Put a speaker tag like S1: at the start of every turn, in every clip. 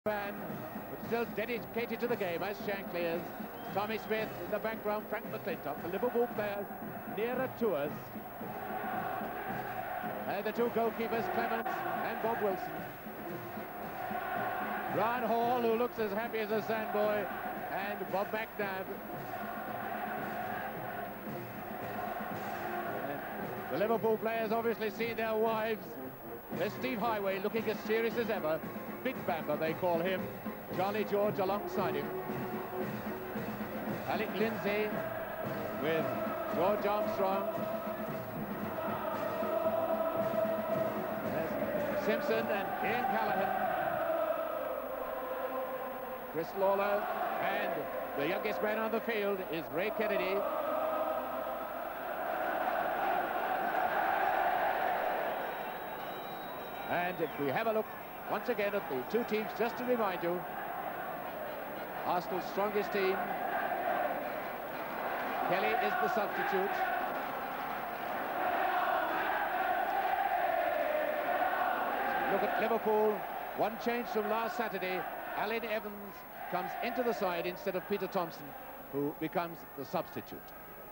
S1: Man, but still dedicated to the game as Shankly is. Tommy Smith in the background, Frank McClintock, the Liverpool players nearer to us. And the two goalkeepers, Clements and Bob Wilson. Brian Hall, who looks as happy as a sandboy, and Bob McNabb. And the Liverpool players obviously see their wives. There's Steve Highway looking as serious as ever. Big Bamber, they call him. Charlie George alongside him. Alec Lindsay with George Armstrong. There's Simpson and Ian Callaghan. Chris Lawler, and the youngest man on the field is Ray Kennedy. And if we have a look once again at the two teams, just to remind you, Arsenal's strongest team. Kelly is the substitute. Look at Liverpool, one change from last Saturday. Alan Evans comes into the side instead of Peter Thompson, who becomes the substitute.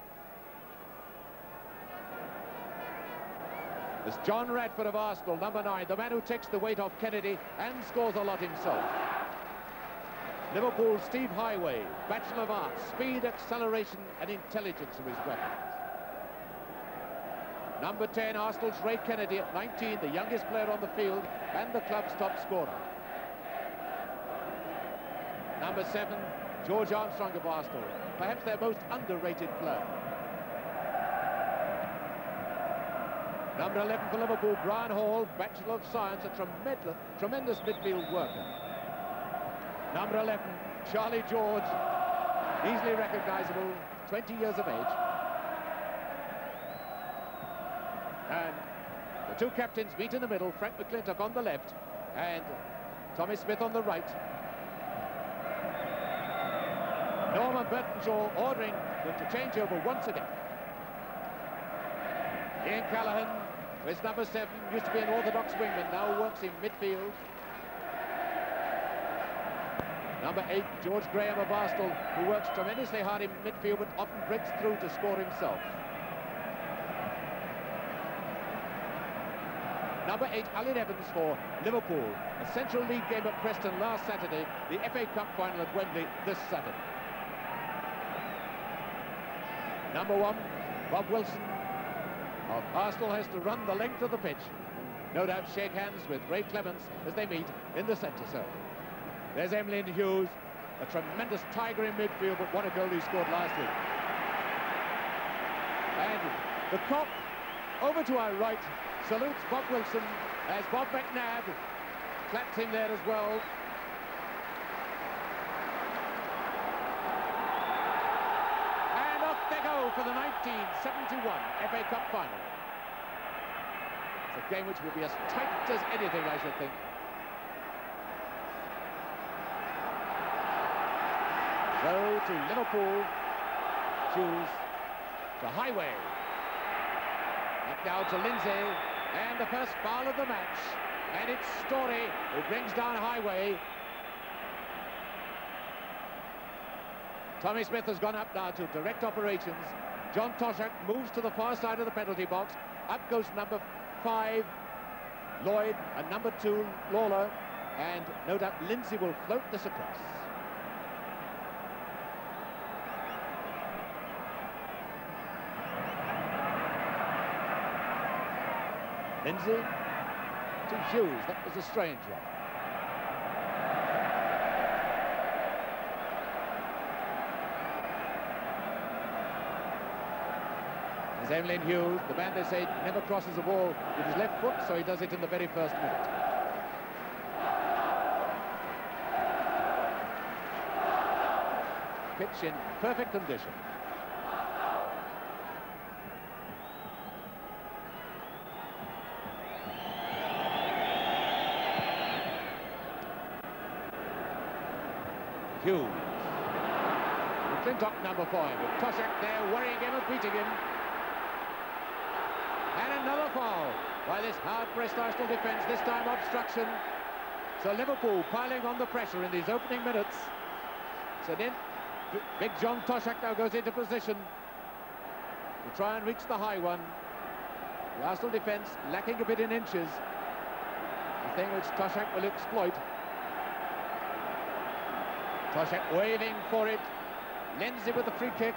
S1: There's John Radford of Arsenal, number 9, the man who takes the weight off Kennedy and scores a lot himself. Liverpool, Steve Highway, Bachelor of Arts, speed, acceleration and intelligence of his weapons. Number 10, Arsenal's Ray Kennedy at 19, the youngest player on the field and the club's top scorer. Number 7, George Armstrong of Arsenal, perhaps their most underrated player. Number 11 for Liverpool, Brian Hall, Bachelor of Science, a tremendous midfield worker. Number 11, Charlie George, easily recognizable, 20 years of age. And the two captains meet in the middle, Frank McClintock on the left and Tommy Smith on the right. Norman Burtonshaw ordering them to change over once again. Ian Callaghan, who is number 7, used to be an orthodox wingman, now works in midfield. Number 8, George Graham of Arsenal, who works tremendously hard in midfield but often breaks through to score himself. Number 8, Alan Evans for Liverpool. A Central League game at Preston last Saturday, the FA Cup final at Wembley this Saturday. Number 1, Bob Wilson of Arsenal has to run the length of the pitch. No doubt shake hands with Ray Clements as they meet in the centre circle. There's Emlyn Hughes, a tremendous tiger in midfield, but what a goal he scored last week. And the cop, over to our right, salutes Bob Wilson as Bob McNabb claps him there as well. And off they go for the 1971 FA Cup final. It's a game which will be as tight as anything, I should think. So to Liverpool, Hughes to Highway. Back now to Lindsay, and the first foul of the match. And it's Story who brings down Highway. Tommy Smith has gone up now to direct operations. John Toshack moves to the far side of the penalty box. Up goes number 5, Lloyd, and number 2, Lawler. And no doubt Lindsay will float this across. Lindsay to Hughes, that was a strange one. There's Emlyn Hughes, the man they say never crosses the ball with his left foot, so he does it in the very first minute. Pitch in perfect condition. Hughes. McClintock number 5 with Toshack there worrying him and beating him. And another foul by this hard-pressed Arsenal defence, this time obstruction. So Liverpool piling on the pressure in these opening minutes. So then big John Toshack now goes into position to try and reach the high one. The Arsenal defence lacking a bit in inches. The thing which Toshack will exploit. Toshack waving for it. Lindsay with the free kick.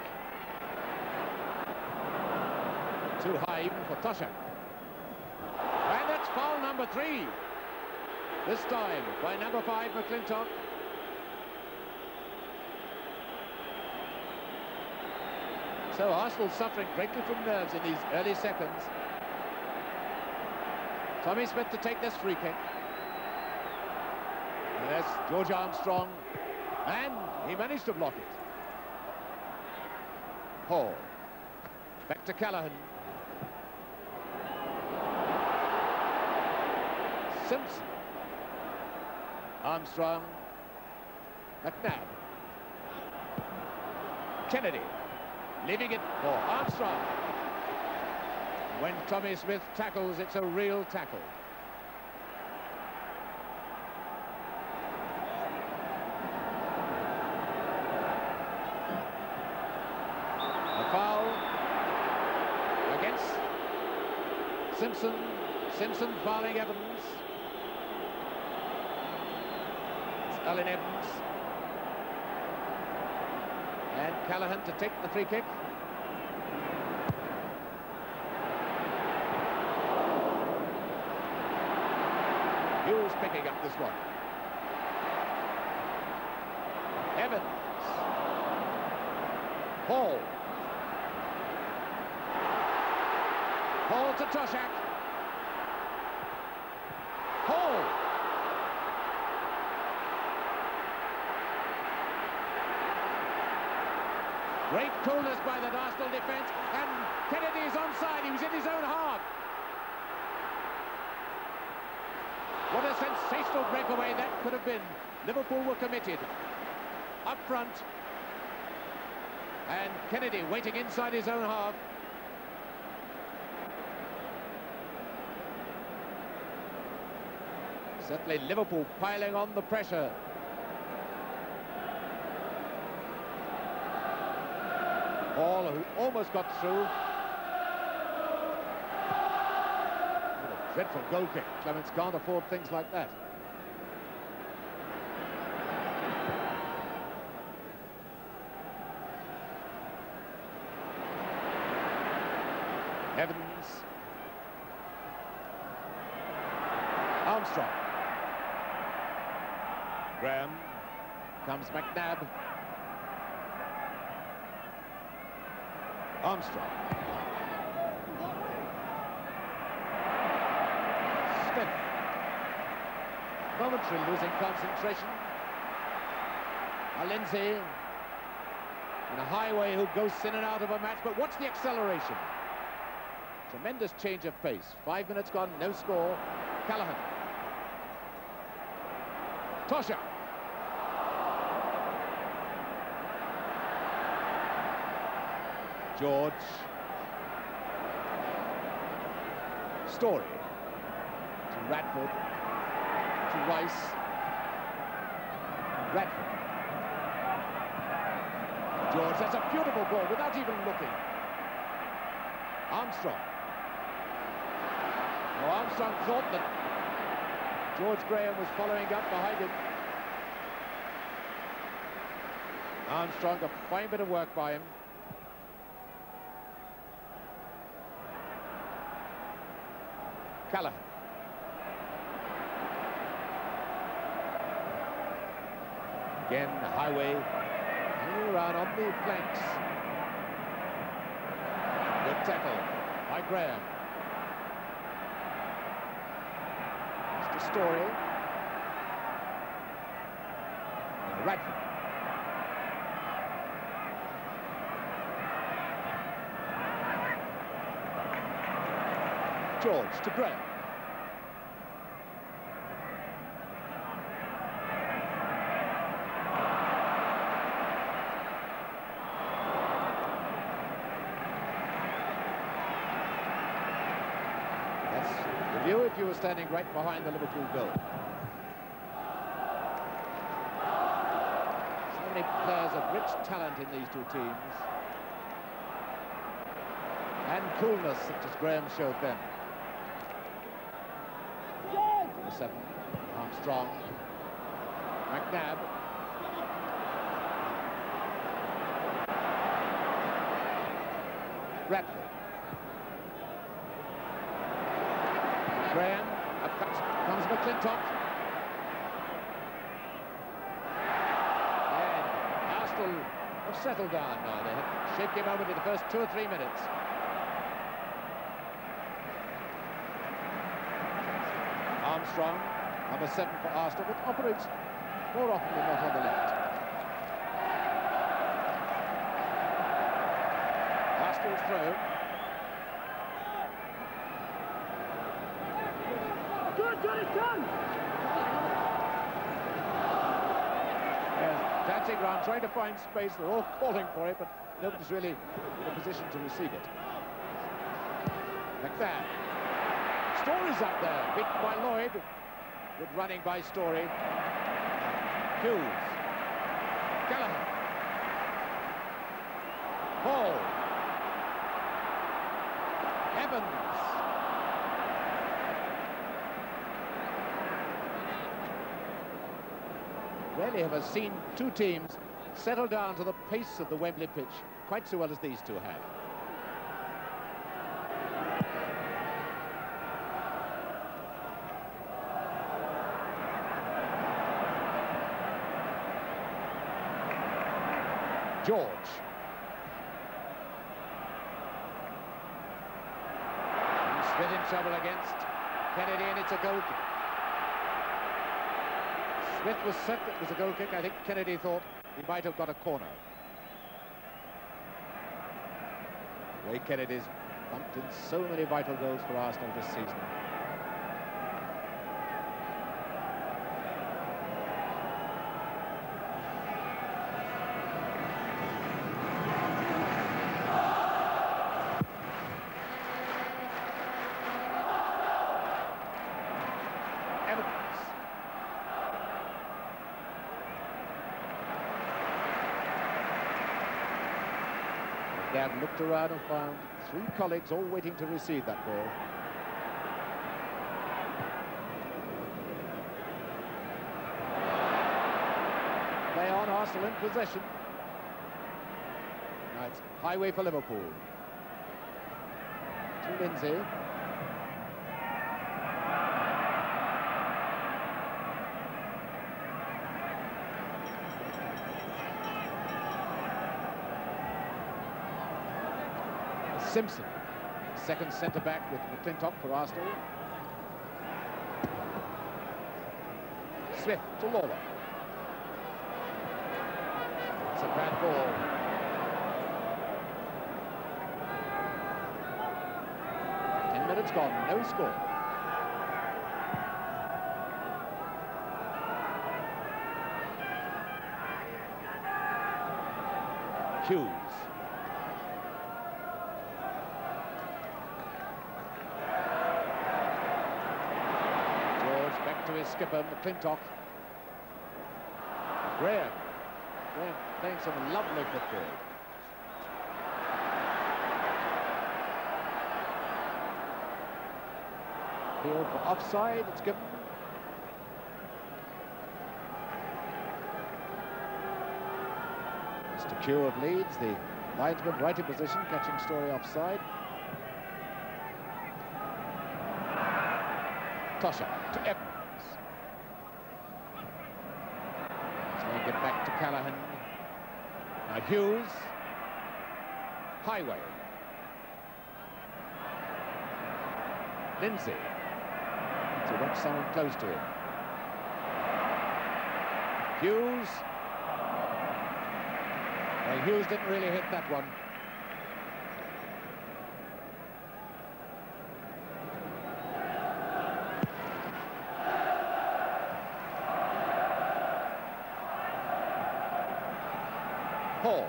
S1: Too high even for Toshack. And that's foul number 3. This time by number 5, McClintock. So Arsenal suffering greatly from nerves in these early seconds. Tommy Smith to take this free kick. And there's George Armstrong. And he managed to block it. Hall. Back to Callaghan. Simpson. Armstrong. McNabb. Kennedy. Leaving it for Armstrong. When Tommy Smith tackles, it's a real tackle. A foul against Simpson. Simpson fouling Evans. It's Alan Evans. And Callaghan to take the free kick. Hughes picking up this one. Evans. Hall. Hall to Toshack. Hall. Great coolness by the Arsenal defence, and Kennedy is onside. He was in his own half. What a sensational breakaway that could have been. Liverpool were committed. Up front. And Kennedy waiting inside his own half. Certainly Liverpool piling on the pressure. Hall, who almost got through. What a dreadful goal kick. Clements can't afford things like that. Evans. Armstrong. Graham. Comes McNabb. Armstrong. Smith. Momentarily losing concentration. Lindsay. And a highway who goes in and out of a match, but what's the acceleration? Tremendous change of pace. 5 minutes gone, no score. Callaghan. Toshack. George. Story. To Radford. To Rice. Radford. George, that's a beautiful ball without even looking. Armstrong. Oh, Armstrong thought that George Graham was following up behind him. Armstrong, a fine bit of work by him. Callaghan. Again, the highway hanging around on the flanks. Good tackle by Graham. Mr. Story. Radford. George to Graham. That's the view if you were standing right behind the Liverpool goal. many players of rich talent in these two teams. And coolness, such as Graham showed then. Number 7, Armstrong. McNabb. Bradley. Graham. Up comes McClintock. And Arsenal have settled down now. They had shaped him over in the first 2 or 3 minutes. Armstrong, number 7 for Arsenal, but operates more often than not on the left. Arsenal's throw.
S2: Good, it's done!
S1: Yes, dancing round, trying to find space. They're all calling for it, but nobody's really in a position to receive it. McNabb. Story's up there, beaten by Lloyd. Good running by Story. Hughes. Gallagher. Hall. Evans. Rarely have I seen two teams settle down to the pace of the Wembley pitch quite so well as these two have. George. Smith in trouble against Kennedy, and it's a goal kick. Smith was certain it was a goal kick. I think Kennedy thought he might have got a corner. Ray Kennedy's bumped in so many vital goals for Arsenal this season. Dad looked around and found 3 colleagues all waiting to receive that ball. Play on, Arsenal in possession. Now it's highway for Liverpool. To Lindsay. Simpson, second centre-back with McClintock for Arsenal. Smith to Lawler. It's a bad ball. Ten minutes gone, no score. Hughes. To his skipper, McClintock. Graham playing some lovely football. Appeal for offside, it's given. Mr. Q of Leeds, the linesman right in position, catching Story offside. Tosha to Evans. Get back to Callaghan. Now Hughes. Highway. Lindsay. To watch someone close to him. Hughes. Well, Hughes didn't really hit that one. Hall.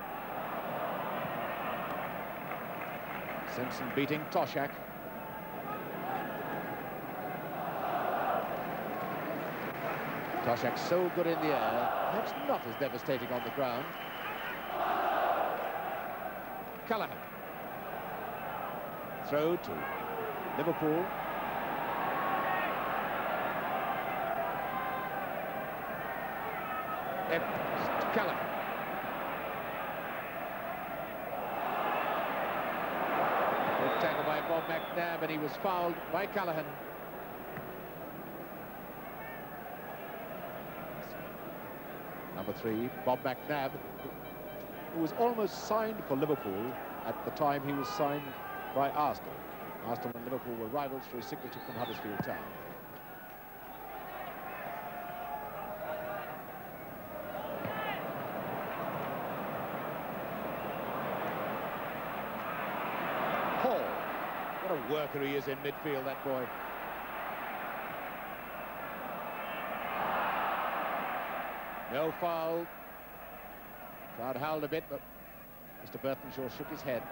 S1: Simpson beating Toshak. Toshak so good in the air, perhaps not as devastating on the ground. Callaghan. Throw to Liverpool. Callaghan. Good tackle by Bob McNabb, and he was fouled by Callaghan. Number 3, Bob McNabb, who was almost signed for Liverpool at the time he was signed by Arsenal. Arsenal and Liverpool were rivals for his signature from Huddersfield Town. Hall. What a worker he is in midfield, that boy. No foul. Crowd howled a bit, but Mr. Burtonshaw shook his head.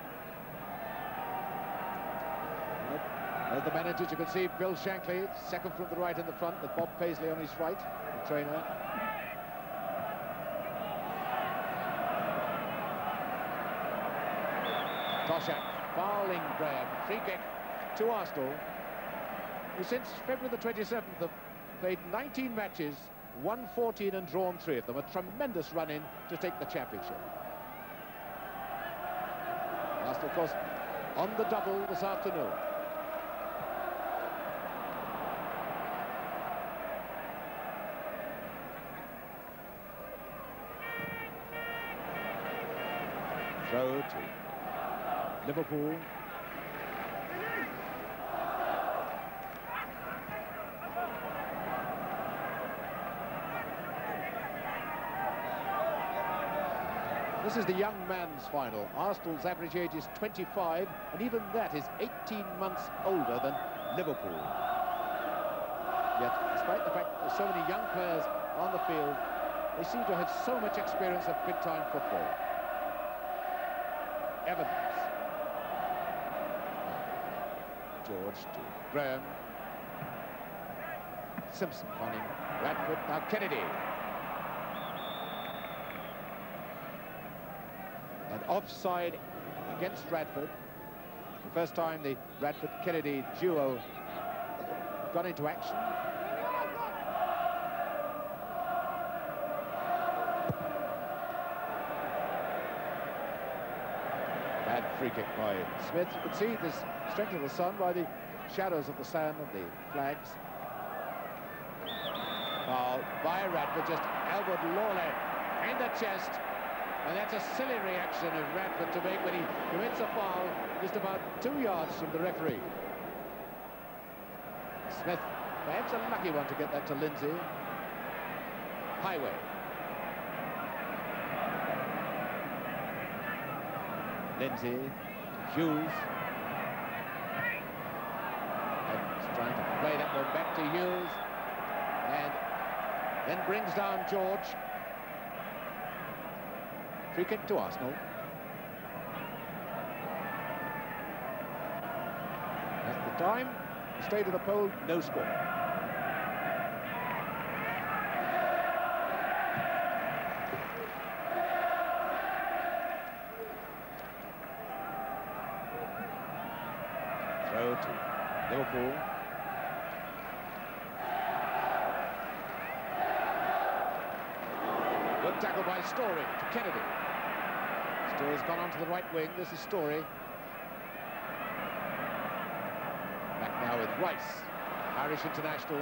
S1: There's the manager. You can see Bill Shankly, second from the right in the front, with Bob Paisley on his right, the trainer. Toshak fouling Graham. Free kick to Arsenal, who since February the 27th have played 19 matches, won 14 and drawn 3 of them. A tremendous run-in to take the championship. Arsenal, of course, on the double this afternoon. Throw to Liverpool. This is the young man's final. Arsenal's average age is 25, and even that is 18 months older than Liverpool. Yet, despite the fact that there's so many young players on the field, they seem to have so much experience of big-time football. Evans. George to Graham. Simpson finding Radford. Now Kennedy. And offside against Radford. The first time the Radford-Kennedy duo got into action. Bad free kick by Smith. You can see this strength of the sun by the shadows of the sand and the flags. Foul by Radford, just elbowed Lawler in the chest. And that's a silly reaction of Radford to make when he commits a foul just about 2 yards from the referee. Smith, perhaps a lucky one to get that to Lindsay. Highway. Lindsay, Hughes. Evans trying to play that one back to Hughes. And then brings down George. Free kick to Arsenal. At the time, the state of the poll, no score. Throw to Liverpool. Good tackle by Story to Kennedy. Story's gone onto the right wing. This is Story. Back now with Rice, Irish international.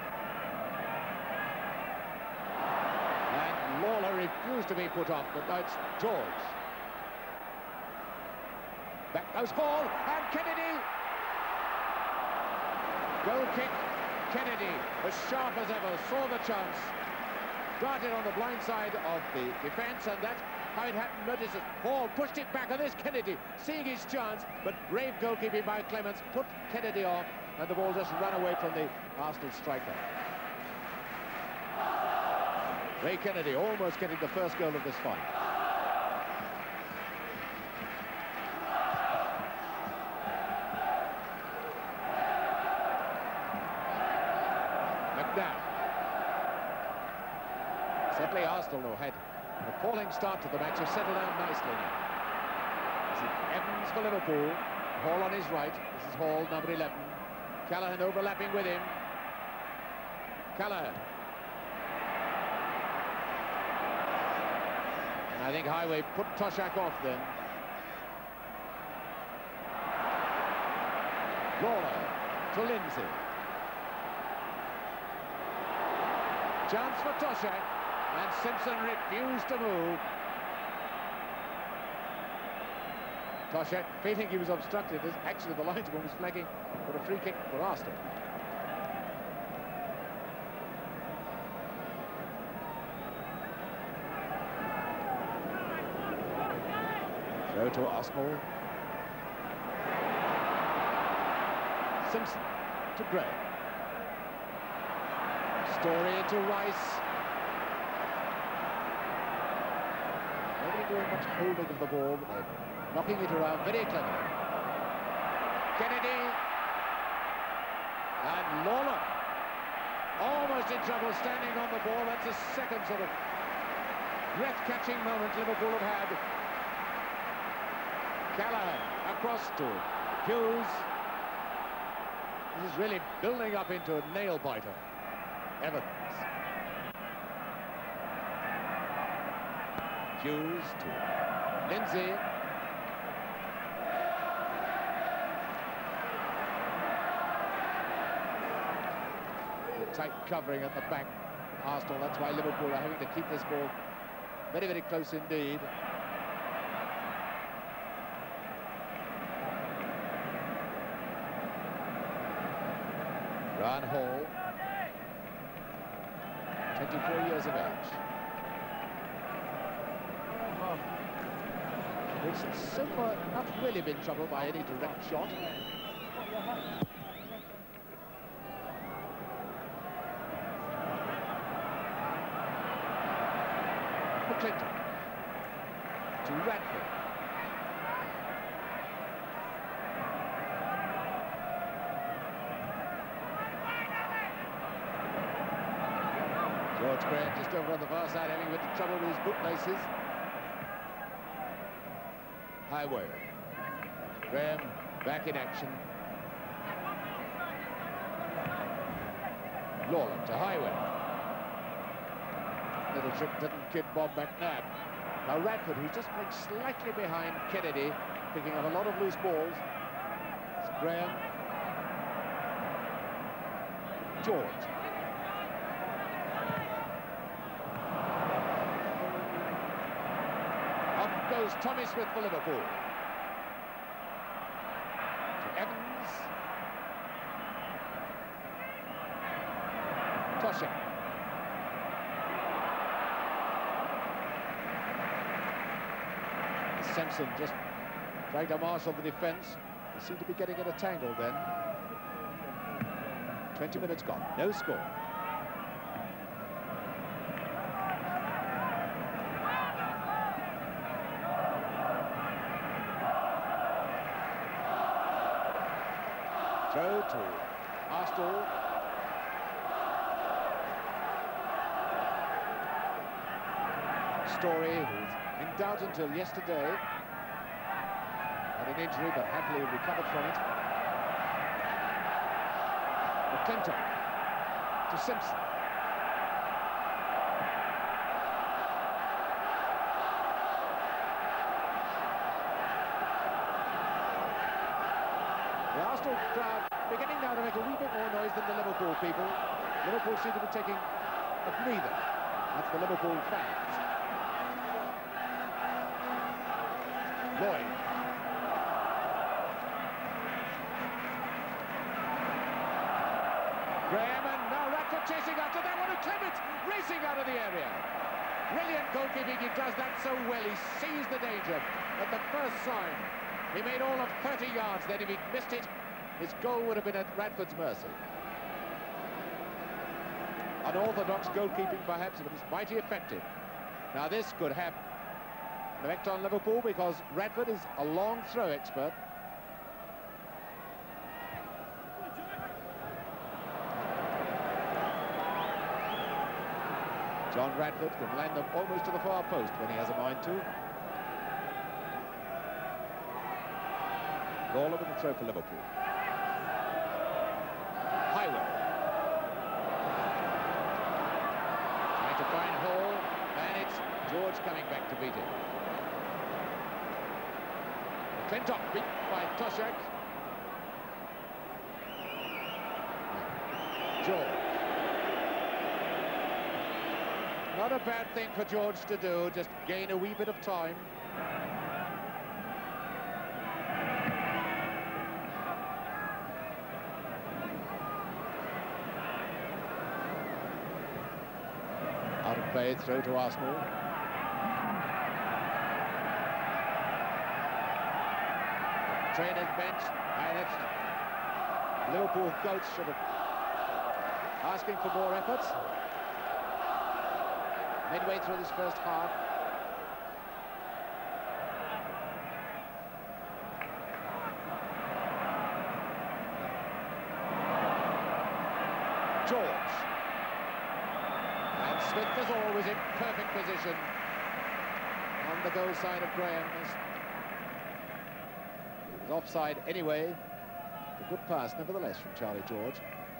S1: And Lawler refused to be put off, but now it's George. Back goes Hall, and Kennedy. Goal kick. Kennedy, as sharp as ever, saw the chance. Darted on the blind side of the defence, and that's how it happened. Notice that Hall pushed it back, and there's Kennedy seeing his chance, but brave goalkeeping by Clements put Kennedy off, and the ball just ran away from the Arsenal striker. Ray Kennedy almost getting the first goal of this fight. McNabb. Certainly Arsenal, who had an appalling start to the match, have settled down nicely now. This is Evans for Liverpool. Hall on his right. This is Hall, number 11. Callaghan overlapping with him. Callaghan. And I think Highway put Toshack off then. Lawler to Lindsay. Chance for Toshack, and Simpson refused to move. Toshack, feeling he was obstructed, as actually the linesman was flagging for a free kick for Arsenal. Throw to Arsenal. Simpson to Gray. Story into Rice. Nobody doing much holding of the ball, but they're knocking it around very cleverly. Kennedy. And Lawler. Almost in trouble standing on the ball. That's the second sort of breath-catching moment Liverpool have had. Callaghan across to Hughes. This is really building up into a nail-biter. Evans. Hughes to Lindsay. The tight covering at the back. Arsenal, that's why Liverpool are having to keep this ball very, very close indeed. Ryan Hall, 24 years of age. Which so far not really been troubled by any direct shot. McClinton to Radford. George Graham just over on the far side, having a bit of trouble with his bootlaces. Highway. Graham back in action. Lawler to Highway. Little trick didn't kid Bob McNabb. Now Radford, who's just playing slightly behind Kennedy, picking up a lot of loose balls. It's Graham. George. Up goes Tommy Smith for Liverpool. To Evans. Toshack. Simpson just trying to marshal the defence. They seem to be getting in a tangle then. 20 minutes gone, no score. Throw to Arsenal. Story, who's in doubt until yesterday. Had an injury, but happily recovered from it. McClinton to Simpson. The Arsenal crowd beginning now to make a wee bit more noise than the Liverpool people. Liverpool seem to be taking a breather. That's the Liverpool fans. Lloyd. Graham, and now Radford chasing after that one, and Clement racing out of the area. Brilliant goalkeeping, he does that so well. He sees the danger at the first sign. He made all of 30 yards then. If he'd missed it, his goal would have been at Radford's mercy. Unorthodox goalkeeping perhaps, but it's mighty effective. Now this could have an effect on Liverpool because Radford is a long throw expert. John Radford can land them almost to the far post when he has a mind to. Lawler with the throw for Liverpool. Highway. Trying to find Hall, and it's George coming back to beat him. McClintock beat by Toshak. George. Not a bad thing for George to do, just gain a wee bit of time. Out of play, throw to Arsenal. Trainer's bench, and it's Liverpool coach sort of asking for more efforts. Midway through this first half. George. And Smith, as always, in perfect position on the goal side of Graham. He's offside anyway. A good pass, nevertheless, from Charlie George.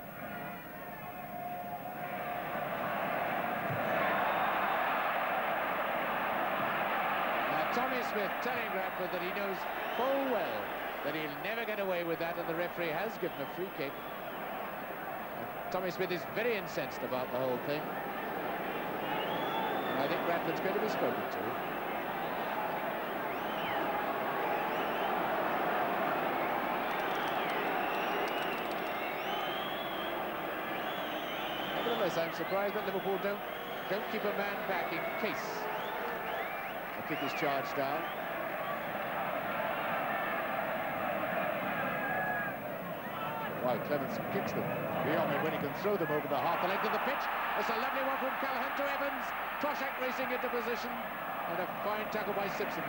S1: Tommy Smith telling Radford that he knows full well that he'll never get away with that, and the referee has given a free kick. And Tommy Smith is very incensed about the whole thing. And I think Radford's going to be spoken to. Nevertheless, I'm surprised that Liverpool don't keep a man back in case the kick is charged down. Why, Clements kicks them beyond him when he can throw them over the half the length of the pitch. It's a lovely one from Callaghan to Evans. Toshak racing into position, and a fine tackle by Simpson.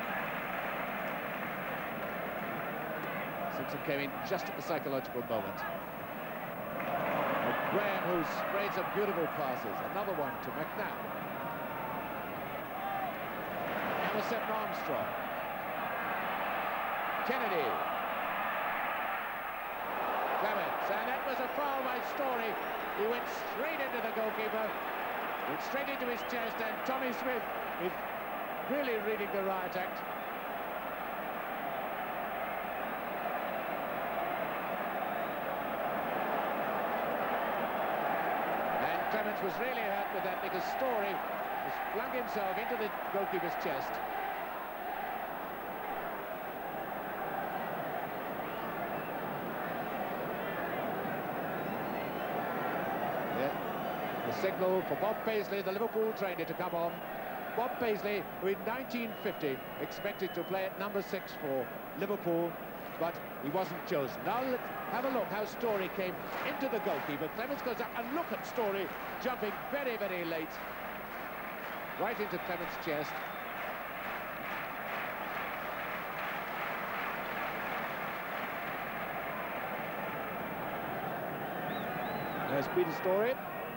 S1: Simpson came in just at the psychological moment. Graham, who sprayed some beautiful passes. Another one to McNabb. Emerson Armstrong. Kennedy. Clements, and that was a foul by Story. He went straight into the goalkeeper, went straight into his chest, and Tommy Smith is really reading the riot act. And Clements was really hurt with that because Story has flung himself into the goalkeeper's chest. The signal for Bob Paisley, the Liverpool trainer, to come on. Bob Paisley, who in 1950 expected to play at number 6 for Liverpool, but he wasn't chosen. Now let's have a look how Story came into the goalkeeper. Clements goes up, and look at Story jumping very, very late, right into Clements' chest. There's Peter Story,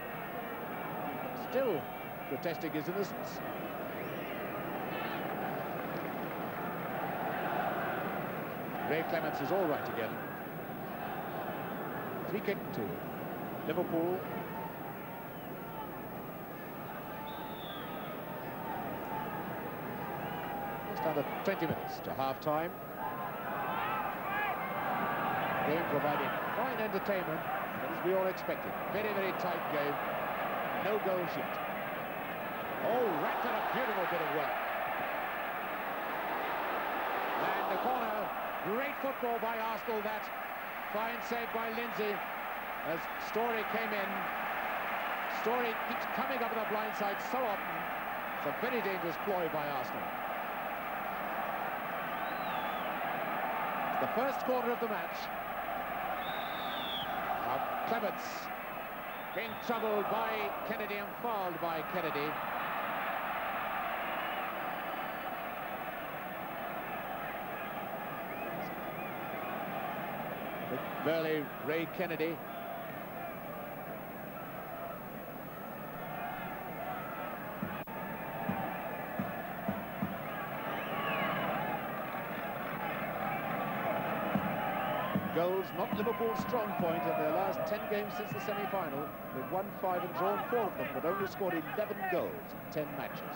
S1: still protesting his innocence. Ray Clements is all right again. Free kick to Liverpool. Just under 20 minutes to half-time. Game providing fine entertainment, as we all expected. Very, very tight game. No goals yet. Oh, Radford, a beautiful bit of work. And the corner, great football by Arsenal. That fine save by Lindsay as Story came in. Story keeps coming up on the blind side so often. It's a very dangerous ploy by Arsenal. It's the first corner of the match. Now Clements being troubled by Kennedy and fouled by Kennedy. Burley, Ray Kennedy. Goals not Liverpool's strong point in their last 10 games since the semi-final. They've won 5 and drawn 4 of them, but only scored 11 goals in 10 matches.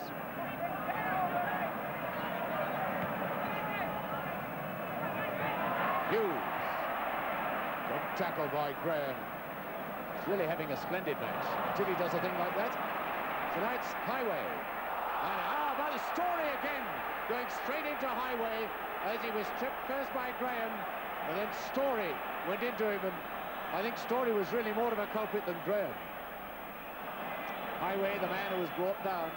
S1: Hughes. Good tackle by Graham. He's really having a splendid match until he does a thing like that. Tonight's Highway. And how about Storey again, going straight into Highway as he was tripped first by Graham, and then Storey went into him, and I think Storey was really more of a culprit than Graham. Highway, the man who was brought down.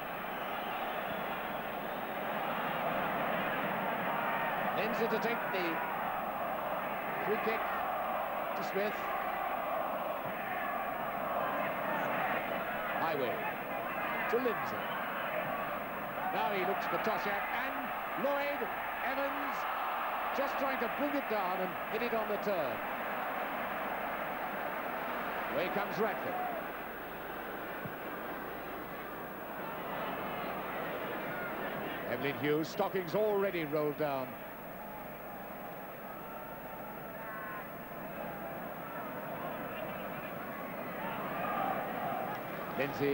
S1: Lindsay to take the free kick to Smith. Highway to Lindsay. Now he looks for Toshack, and Lloyd, Evans, just trying to bring it down and hit it on the turn. Away comes Radford. Evelyn Hughes, stockings already rolled down. Lindsay.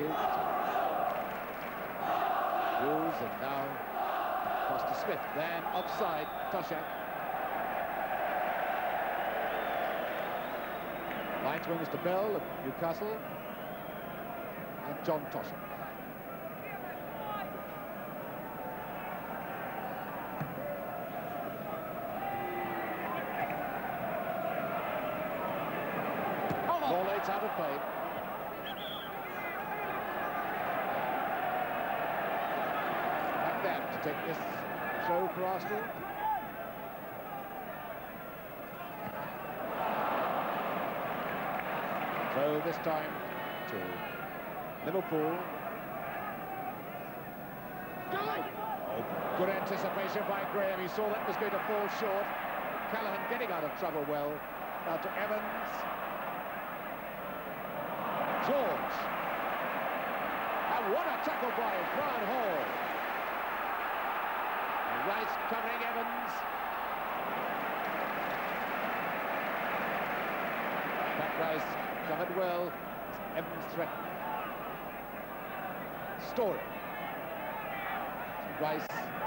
S1: Hughes, and now across to Smith. Then offside, Toshack. Linesman Mr. Bell of Newcastle. And John Toshack. Lawlate's out of play. To take this throw for Arsenal. Throw this time to Liverpool. Oh, good anticipation by Graham. He saw that was going to fall short. Callaghan getting out of trouble well. Now to Evans. George. And what a tackle by Brian Hall. Rice covering Evans. Pat Rice covered well. Evans threatened. Storey. Rice.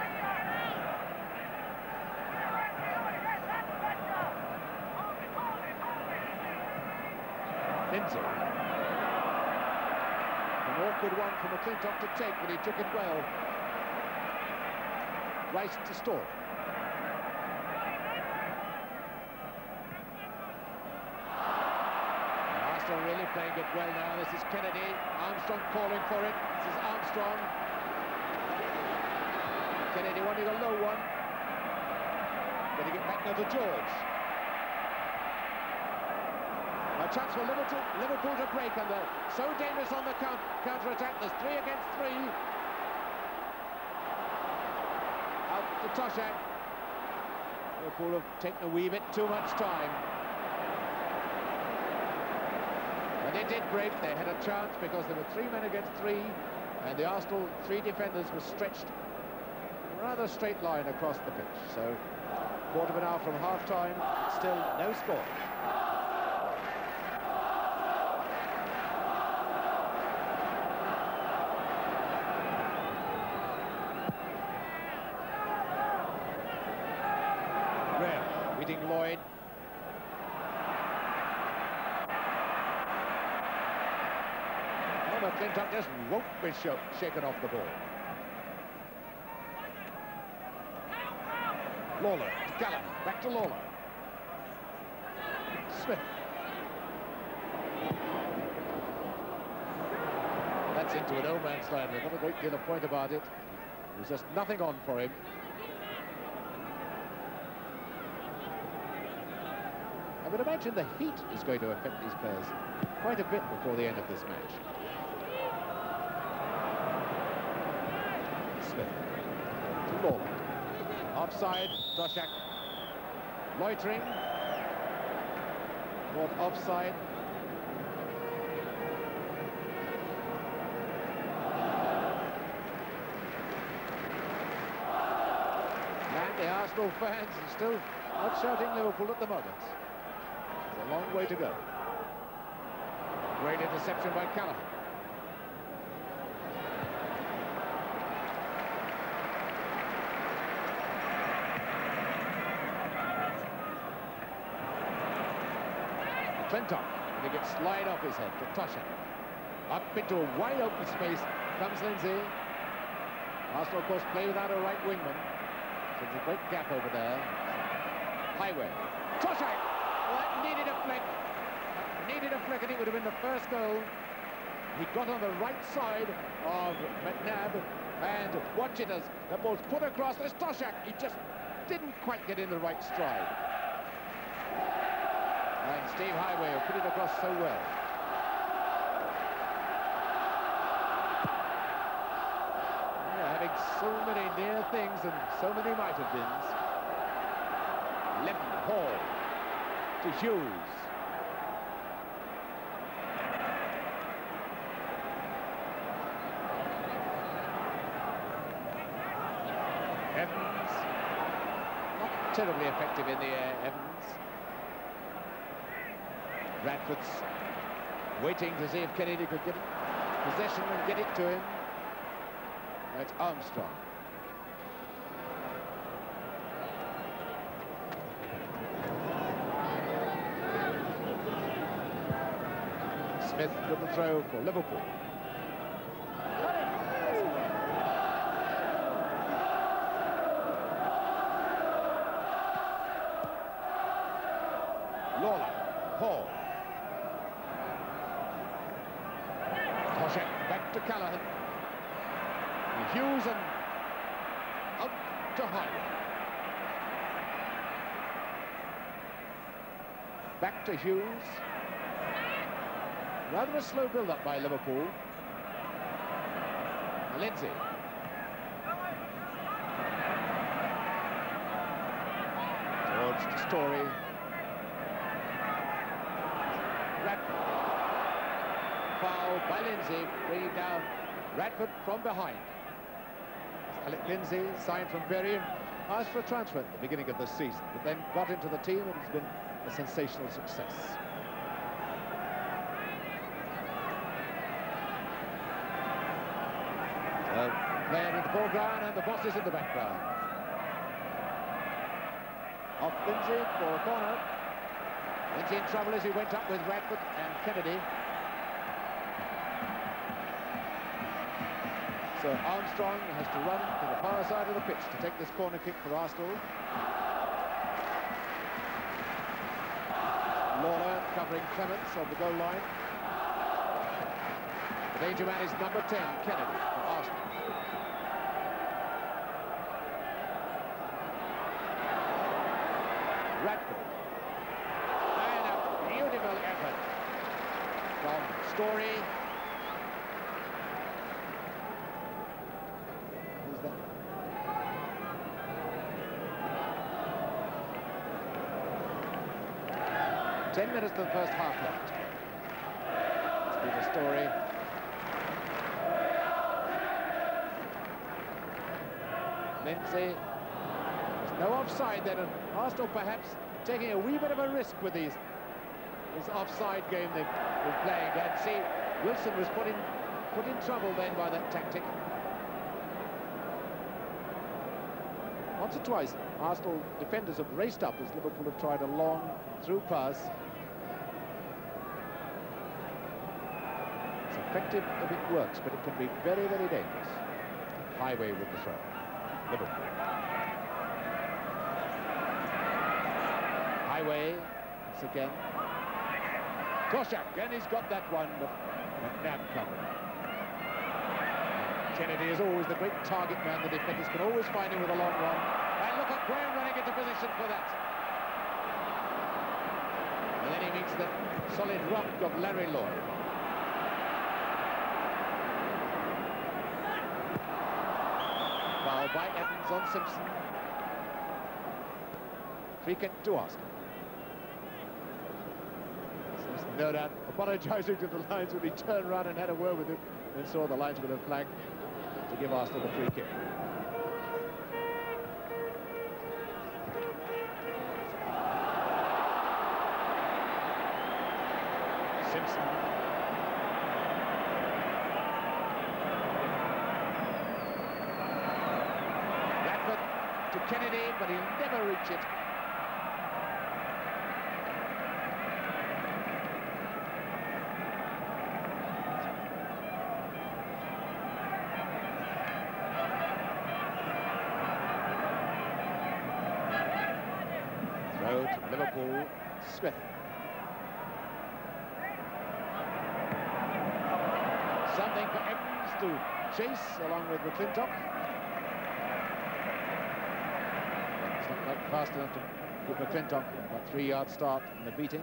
S1: Lindsay. An awkward one for McClintock to take, but he took it well. Rice to Storey. Arsenal really playing it well now. This is Kennedy. Armstrong calling for it. This is Armstrong. Kennedy wanting a low one. Getting it back now to George. A chance for Liverpool to break, and they're so dangerous on the counter-attack. There's 3 against 3. To Toshack. Liverpool have taken a wee bit too much time. When they did break, they had a chance because there were 3 men against 3, and the Arsenal 3 defenders were stretched in a rather straight line across the pitch. So, quarter of an hour from half-time, still no score. Beating Lloyd. Oh, McClintock just won't be shaken off the ball. Lawler, Callaghan, back to Lawler. Smith. That's into an no-man's land. There's not a great deal of point about it. There's just nothing on for him. I would imagine the heat is going to affect these players quite a bit before the end of this match. Smith to Lawler. Offside, Toshack loitering. Caught offside. And the Arsenal fans are still out shouting Liverpool at the moment. A long way to go. Great interception by Callaghan. McClintock, I think it slide off his head to Toshak. Up into a wide open space comes Lindsay. Arsenal, of course, play without a right wingman. So there's a great gap over there. Highway. Toshak! Well, that needed a flick. That needed a flick, and it would have been the first goal. He got on the right side of McNabb, and watch it as the ball's put across. There's Toshak. He just didn't quite get in the right stride. And Steve Highway put it across so well. Having so many near things and so many might have beens. Left Hall to Hughes. Evans, not terribly effective in the air, Evans. Radford's waiting to see if Kennedy could get possession and get it to him. That's Armstrong. Smith with the throw for Liverpool. Lawler, Hall. Toshak back to Callaghan. Hughes and up to Highway. Back to Hughes. Rather a slow build-up by Liverpool. Lindsay. Towards the Story. Radford. Foul by Lindsay, bringing down Radford from behind. Alec Lindsay signed from Bury and asked for a transfer at the beginning of the season, but then got into the team and has been a sensational success. The player in the foreground and the bosses in the background. Off Lindsay for a corner. Lindsay in trouble as he went up with Radford and Kennedy. So Armstrong has to run to the far side of the pitch to take this corner kick for Arsenal. Lawler covering Clements on the goal line. The danger man is number 10, Kennedy, for Arsenal. Radford. And a beautiful effort from Story. 10 minutes to the first half left. Let's be the Story. Lindsay. There's no offside then, and Arsenal perhaps taking a wee bit of a risk with this offside game they've been playing. And see, Wilson was put in trouble then by that tactic. Once or twice, Arsenal defenders have raced up as Liverpool have tried a long through pass. It's effective if it works, but it can be very, very dangerous. Highway with the throw. Liverpool. Highway, once again. Toshak, and he's got that one, but McNabb covered. Kennedy is always the great target man. The defenders can always find him with a long one. And look at Graham running into position for that. And then he meets the solid rock of Larry Lloyd. Foul by Evans on Simpson. Free kick to Arsenal. Simpson, no doubt, apologising to the linesman. He turned around and had a word with him, and saw the linesman have flagged to give Arsenal the free kick. to Kennedy, but he'll never reach it. Throw to Liverpool, Smith. Something for Evans to chase along with McClintock. It's not quite fast enough to give McClintock a 3-yard start in the beating.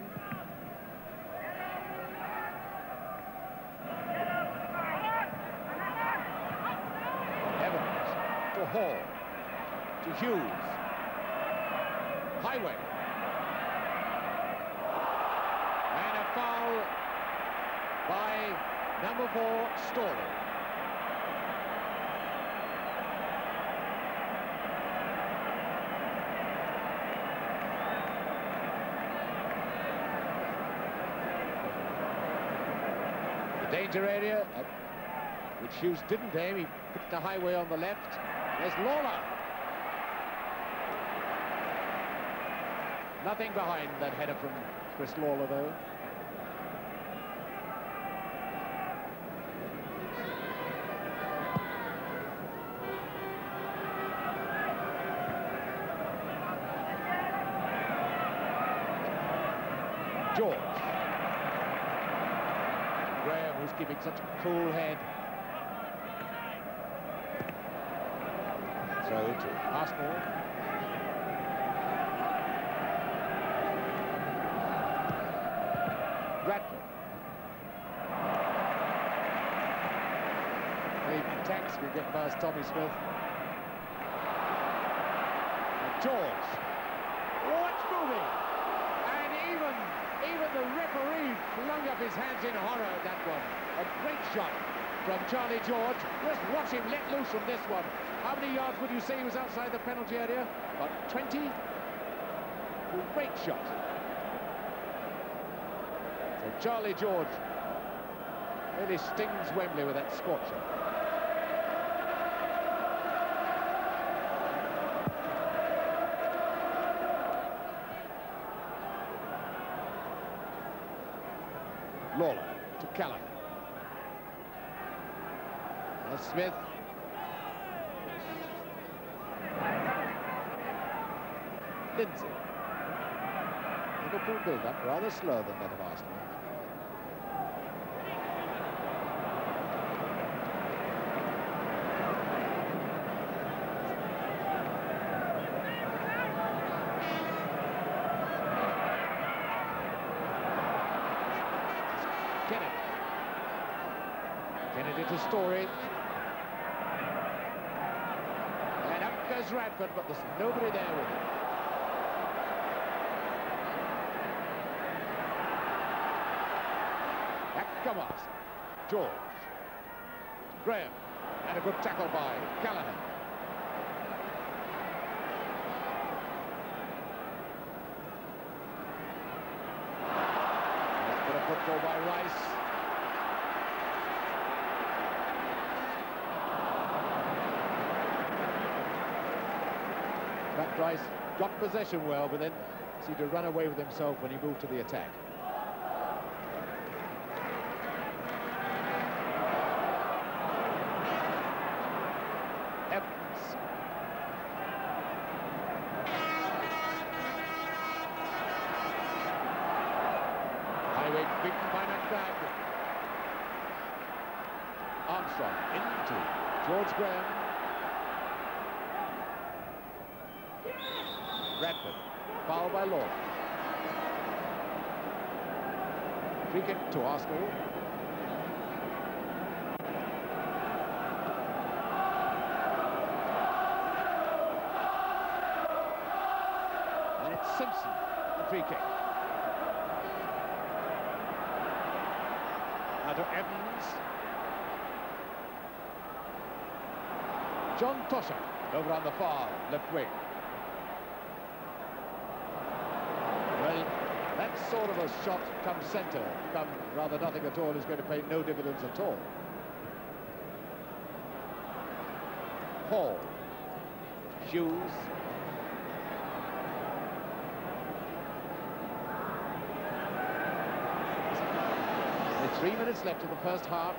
S1: Evans to Hall, to Hughes. Highway. And a foul by number 4, Storey. The danger area, which Hughes didn't aim. He put the Highway on the left. There's Lawler. Nothing behind that header from Chris Lawler, though. George. Graham, who's keeping such a cool head. Throw to Arsenal. Bradford. The tanks will get past Tommy Smith. And George. Oh, it's moving. And even the referee flung up his hands in horror at that one. A great shot from Charlie George. Just watch him let loose from this one. How many yards would you say he was outside the penalty area? About 20. Great shot. So Charlie George really stings Wembley with that scorcher. Lawler to Callum. Smith. Lindsay. Liverpool build-up rather slower than that of Arsenal. Kennedy to Storey. And up goes Radford, but there's nobody there with him. Back come Arsenal. George. Graham. And a good tackle by Callahan. Nice bit of football by Rice. Rice got possession well, but then seemed to run away with himself when he moved to the attack. Evans. Highway beaten by McBride. Armstrong into George Graham. Radford, foul by Law. Free kick to Arsenal. And it's Simpson, the free kick. Now to Evans. John Tosher over on the far left wing. Well, that sort of a shot come centre, come rather nothing at all, is going to pay no dividends at all. Hall, Hughes. With 3 minutes left in the first half.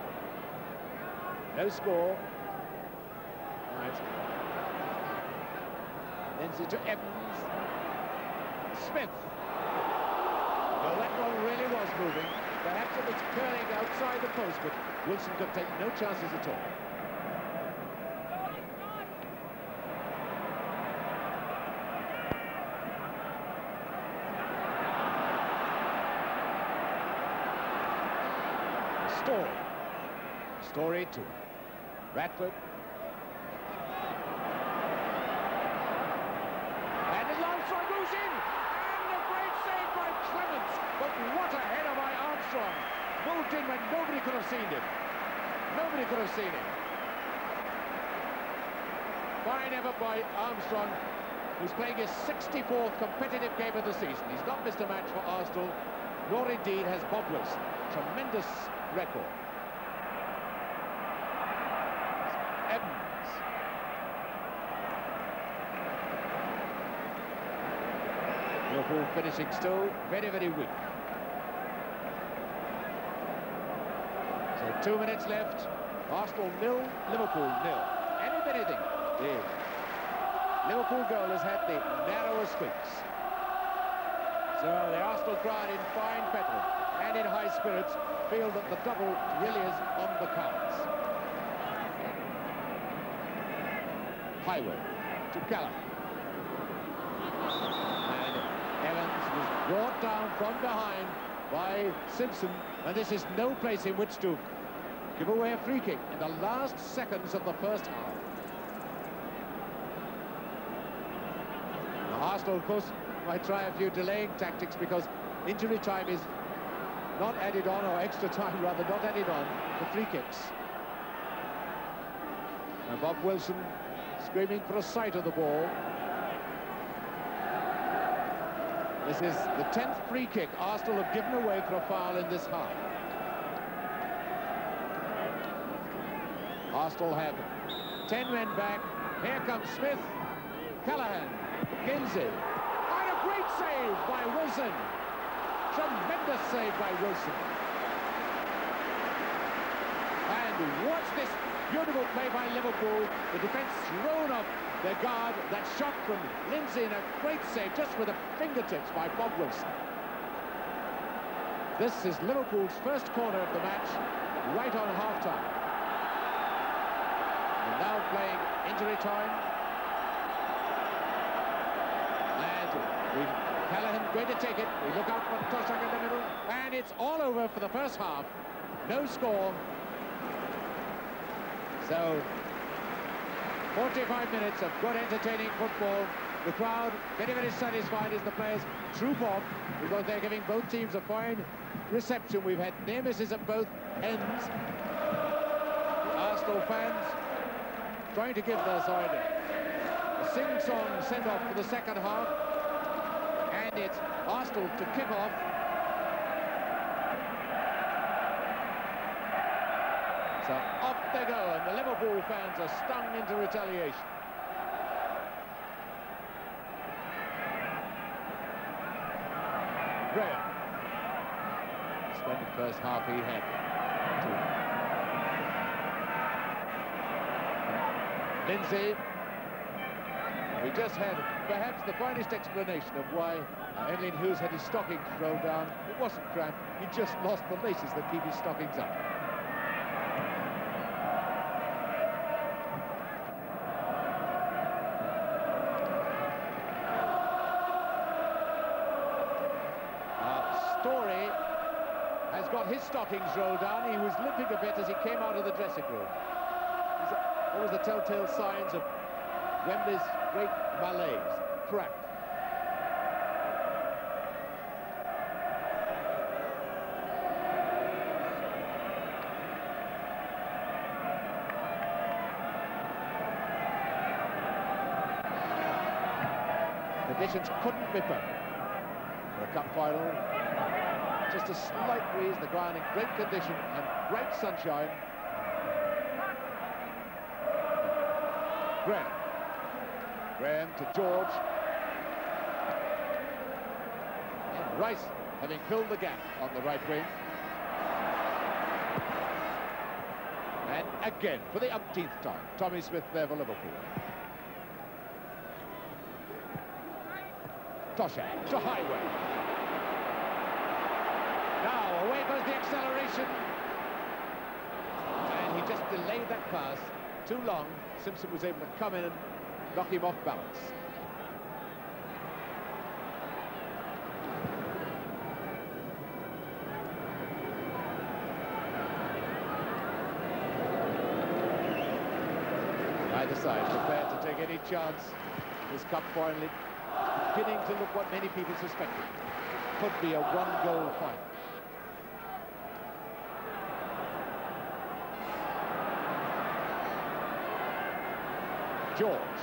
S1: No score. Right. Lindsay to Evans. Smith. Well, that ball really was moving. Perhaps it was curling outside the post, but Wilson could take no chances at all. Story to Radford. And his long strike goes in. And a great save by Clements. But what a header by Armstrong. Moved in when nobody could have seen him. Nobody could have seen him. Fine effort by Armstrong, who's playing his 64th competitive game of the season. He's not missed a match for Arsenal, nor indeed has Bob Wilson. Tremendous record. Evans. Liverpool finishing still very, very weak. So 2 minutes left. Arsenal 0, Liverpool 0. Anything. The Liverpool goal has had the narrowest squeaks. So the Arsenal crowd in fine fettle and in high spirits feel that the double really is on the cards. Highway to Callum. And Evans was brought down from behind by Simpson, and this is no place in which to give away a free kick in the last seconds of the first half. Now, Arsenal, of course, might try a few delaying tactics because injury time is not added on, or extra time rather, not added on for free kicks. And Bob Wilson screaming for a sight of the ball. This is the 10th free kick Arsenal have given away for a foul in this half. Arsenal have 10 men back. Here comes Smith, Callaghan, Ginsey. And a great save by Wilson. Tremendous save by Wilson. And watch this beautiful play by Liverpool. The defence thrown off their guard. That shot from Lindsay, and a great save just with the fingertips by Bob Wilson. This is Liverpool's first corner of the match, right on half-time. And now playing injury time. And Callaghan going to take it. We look out for Toshak in the middle. And it's all over for the first half. No score. So, 45 minutes of good, entertaining football. The crowd very, very satisfied as the players troop off, because they're giving both teams a fine reception. We've had near misses at both ends. The Arsenal fans trying to give their side a sing-song send-off for the second half. And it's Arsenal to kick off. So off they go, and the Liverpool fans are stung into retaliation. Graham. Spent the first half he had. Lindsay. We just had perhaps the finest explanation of why Emlyn Hughes had his stockings rolled down. It wasn't cramp, he just lost the laces that keep his stockings up. Story has got his stockings rolled down. He was limping a bit as he came out of the dressing room. What was the telltale signs of Wembley's great malaise? Crack. Conditions couldn't be better for a cup final. Just a slight breeze, the ground in great condition and bright sunshine. Graham. Graham to George. And Rice having filled the gap on the right wing. And again, for the umpteenth time, Tommy Smith there for Liverpool. Toshack to Highway. Now, away goes the acceleration. And he just delayed that pass too long. Simpson was able to come in and knock him off balance. Either side prepared to take any chance. This cup finally beginning to look what many people suspected. Could be a one-goal final. George.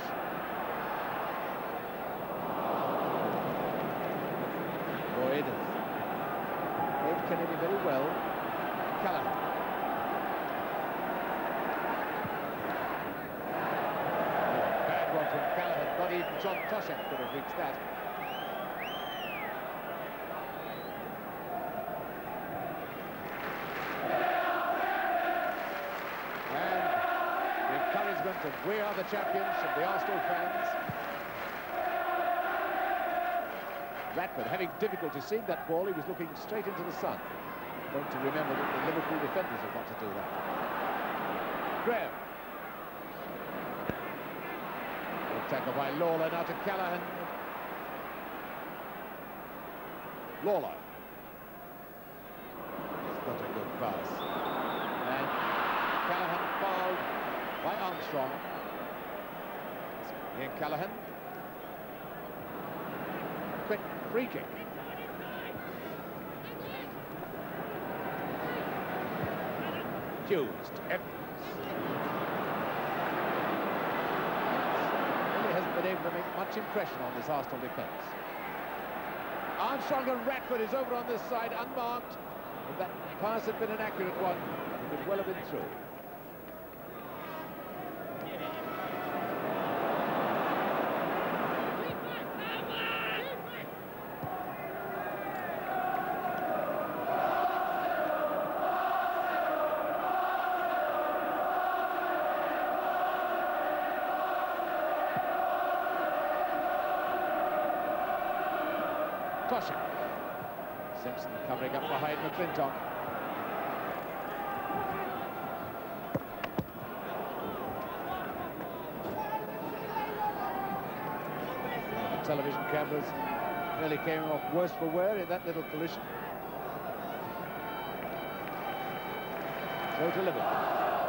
S1: Boyd. Played Kennedy very well. Callaghan. Bad one from Callaghan. Not even John Toshack could have reached that. Of we are the champions from the Arsenal fans. Radford having difficulty seeing that ball. He was looking straight into the sun. Going to remember that the Liverpool defenders have got to do that. Graham. Good tackle by Lawler, now to Callaghan. Lawler. It's not a good pass. And Callaghan fouled by Armstrong. Ian Callaghan. Quick free kick. Hughes to Evans. Really hasn't been able to make much impression on this Arsenal defence. Armstrong and Radford is over on this side, unmarked. If that pass had been an accurate one, it could well have been through. Toshack. Simpson covering up behind McClintock. The television cameras really came off worse for wear in that little collision. So to Liverpool.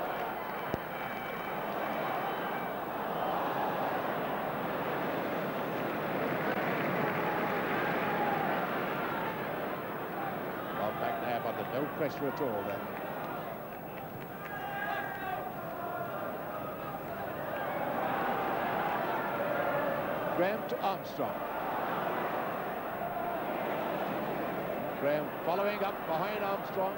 S1: No pressure at all then. Graham to Armstrong. Graham following up behind Armstrong.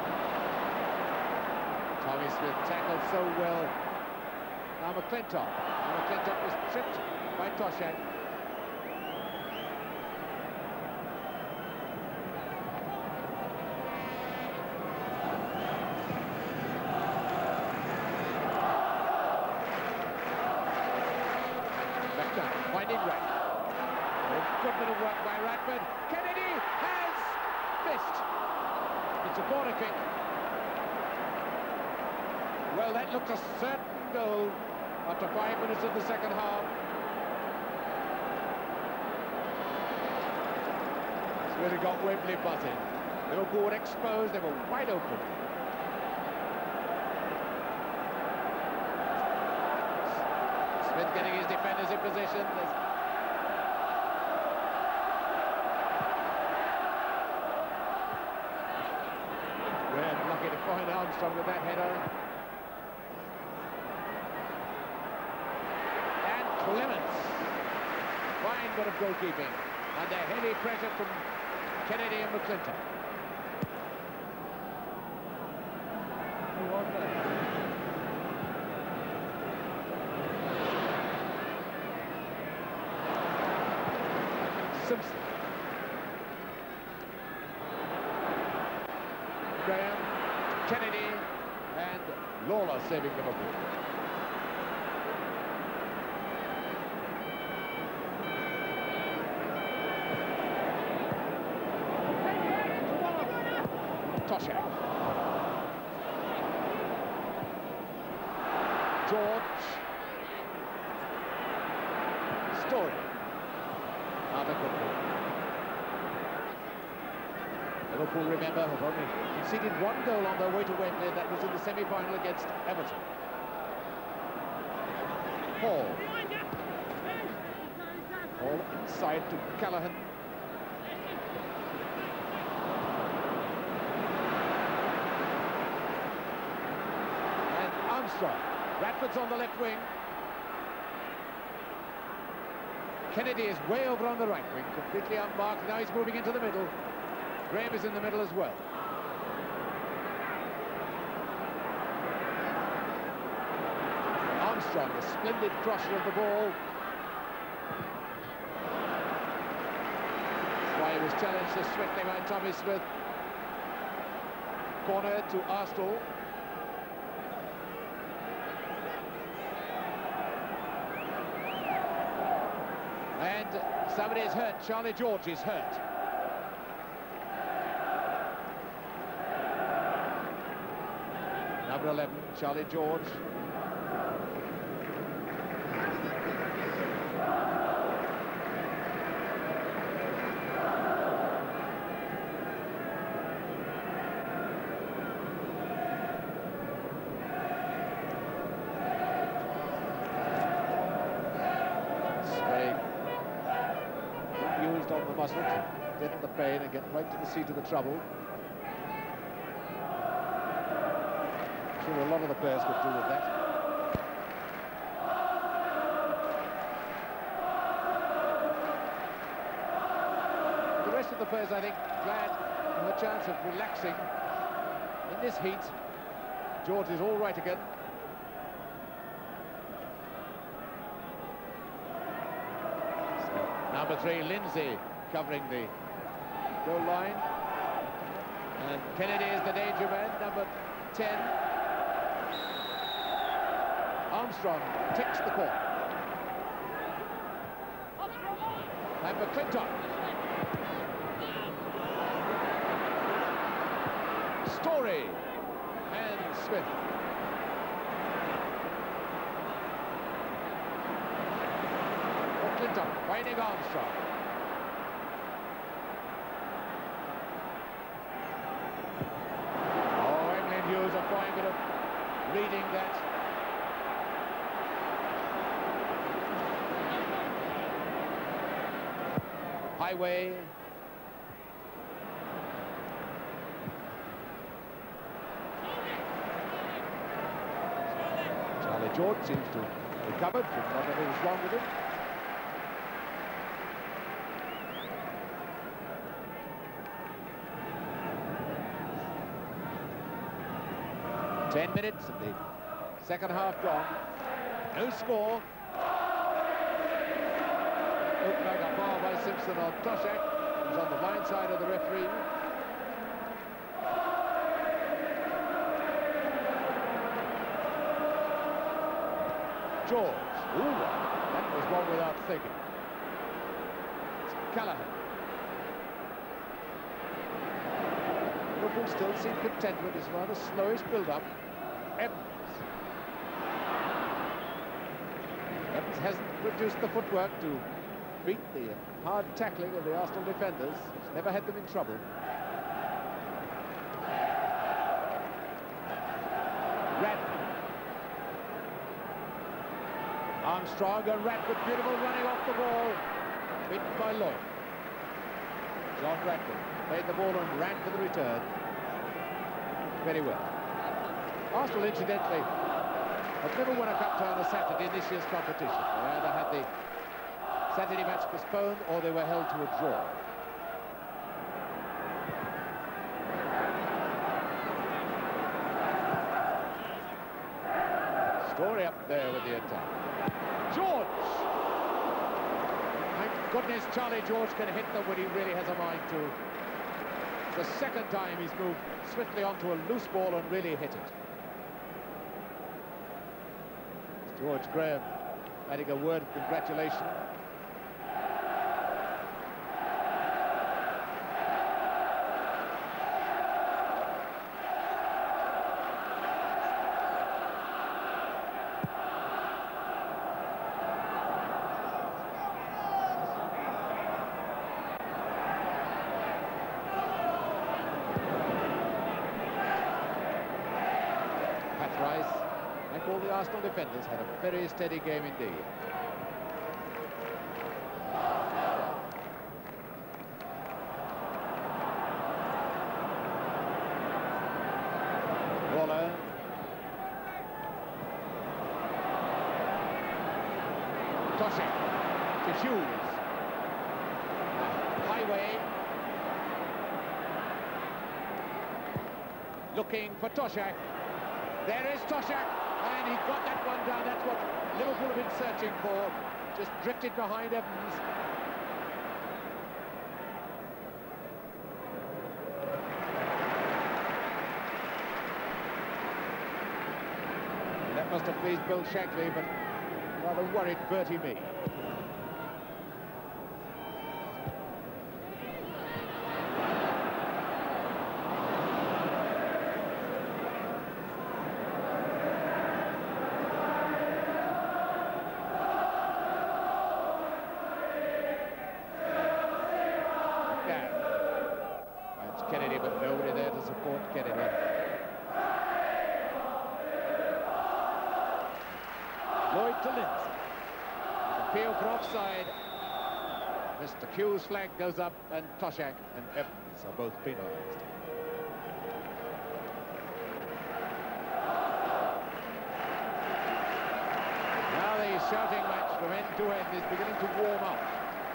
S1: Tommy Smith tackled so well. Now McClintock. McClintock was tripped by Toshack. Finding Radford. A good bit of work by Radford. Kennedy has missed. It's a corner kick. Well, that looked a certain goal after 5 minutes of the second half. It's really got Wembley buzzing. Liverpool were exposed, they were wide open. Smith getting his defenders in position. Graham lucky to find Armstrong with that header. And Clements. Fine bit of goalkeeping under heavy pressure from Kennedy and McClintock. Simpson. Graham, Kennedy, and Lawler saving Liverpool. Toshak. George. Story. Liverpool, remember, have only conceded one goal on their way to Wembley, and that was in the semi-final against Everton. Hall. Hall inside to Callaghan. And Armstrong. Radford's on the left wing. Kennedy is way over on the right wing, completely unmarked. Now he's moving into the middle. Graham is in the middle as well. Armstrong, a splendid crosser of the ball. That's why he was challenged so swiftly by Tommy Smith. Corner to Arsenal. And somebody is hurt. Charlie George is hurt. Number 11, Charlie George. Used on the muscle to deaden the pain and get right to the seat of the trouble. I'm sure a lot of the players could do with that. The rest of the players, I think, glad of a chance of relaxing in this heat. George is all right again. Number 3, Lindsay, covering the goal line. And Kennedy is the danger man, number 10. Armstrong ticks the corner. And McClintock. Story. And Smith. McClintock finding Armstrong. Oh, Emlyn Hughes a fine bit of reading that. Highway. Charlie George seems to have recovered from whatever was wrong with him. Ten minutes of the second half gone. No score. Looked like a foul by Simpson on Toshak, who's on the blind side of the referee. George. Ooh, that was one without thinking. It's Callaghan. Liverpool still seem content with this rather slowish build-up. Evans. Evans hasn't produced the footwork to beat the hard tackling of the Arsenal defenders. He's never had them in trouble. Radford. Armstrong and Radford, beautiful running off the ball. Beaten by Lloyd. John Radford played the ball and ran for the return. Very well. Arsenal, incidentally, have never won a cup tie on a Saturday in this year's competition. They either had the Saturday match postponed or they were held to a draw. Story up there with the attack. George! Thank goodness Charlie George can hit them when he really has a mind to. It's the second time he's moved swiftly onto a loose ball and really hit it. It's George Graham adding a word of congratulation. Rice, like all the Arsenal defenders, had a very steady game indeed. Waller. Toshak to Hughes. Highway. Looking for Toshak. There is Toshak, and he got that one down. That's what Liverpool have been searching for. Just drifted behind Evans. That must have pleased Bill Shankly, but rather worried Bertie Mee. Kennedy, but nobody there to support Kennedy. Lloyd to Lindsay. Appeal for offside. Mr. Q's flag goes up, and Toshak and Evans are both penalised. Now the shouting match from end to end is beginning to warm up.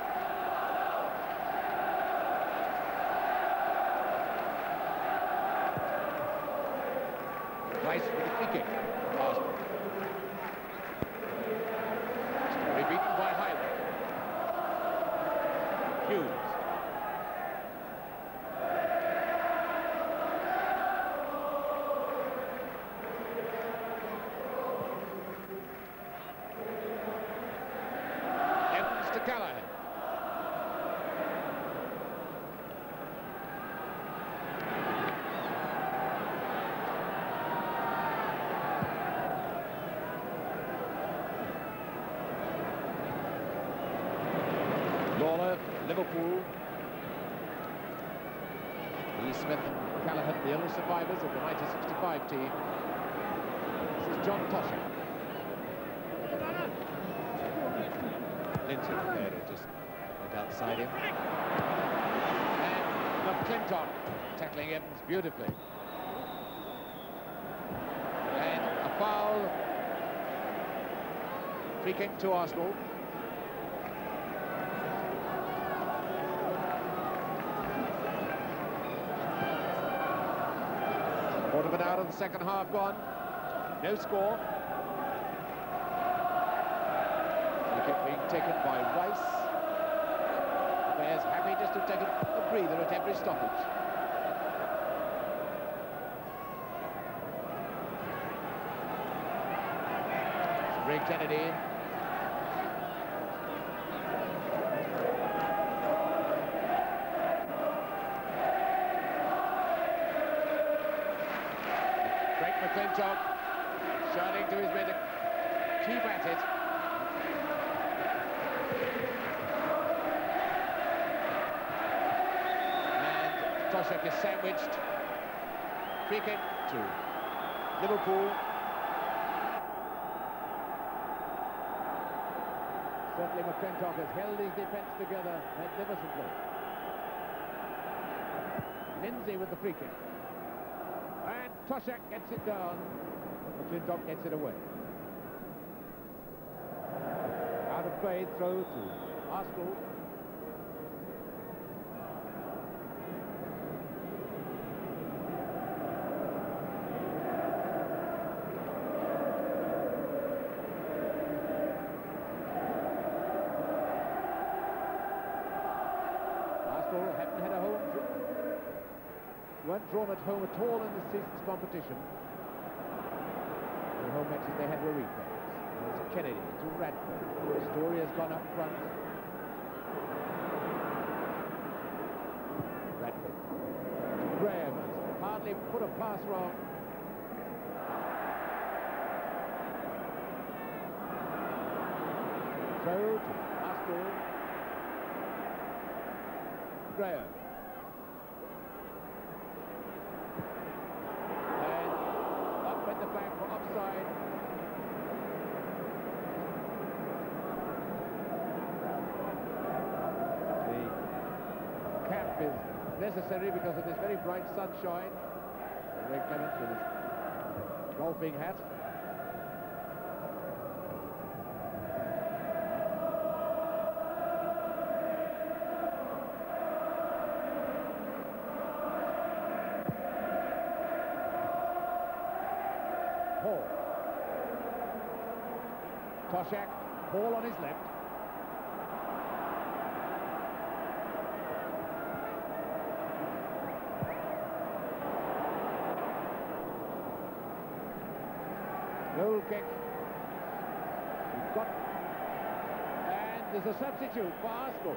S1: Rice with the free kick. Arsenal. Story beaten by Highway. Hughes. Evans to Callaghan. Lawler, Liverpool. Lee Smith and Callaghan, the only survivors of the 1965 team. This is John Toshak. Lindsay there, it just went outside him. And McClintock tackling Evans beautifully. And a foul. Free kick to Arsenal. Quarter of an hour of the second half gone. No score. Wicket being taken by Rice. The players happy just to take a breather at every stoppage. Ray Kennedy. McClintock shouting to his men to keep at it. And Toshak is sandwiched. Free kick to Liverpool. Certainly McClintock has held his defence together magnificently. Lindsay with the free kick. And Toshak gets it down. McClintock gets it away. Out of play, throw to Arsenal. Arsenal haven't had a home, weren't drawn at home at all in this season's competition. The home matches they had were replays. There's Kennedy to Radford. Story has gone up front. Radford to Graham, hardly put a pass wrong. So to Arsenal. Graham. And up went the flag for offside. The cap is necessary because of this very bright sunshine. Ray Clements with his golfing hat. Paul. Toshak, Paul on his left. Goal kick. We've got, and there's a substitute for Arsenal.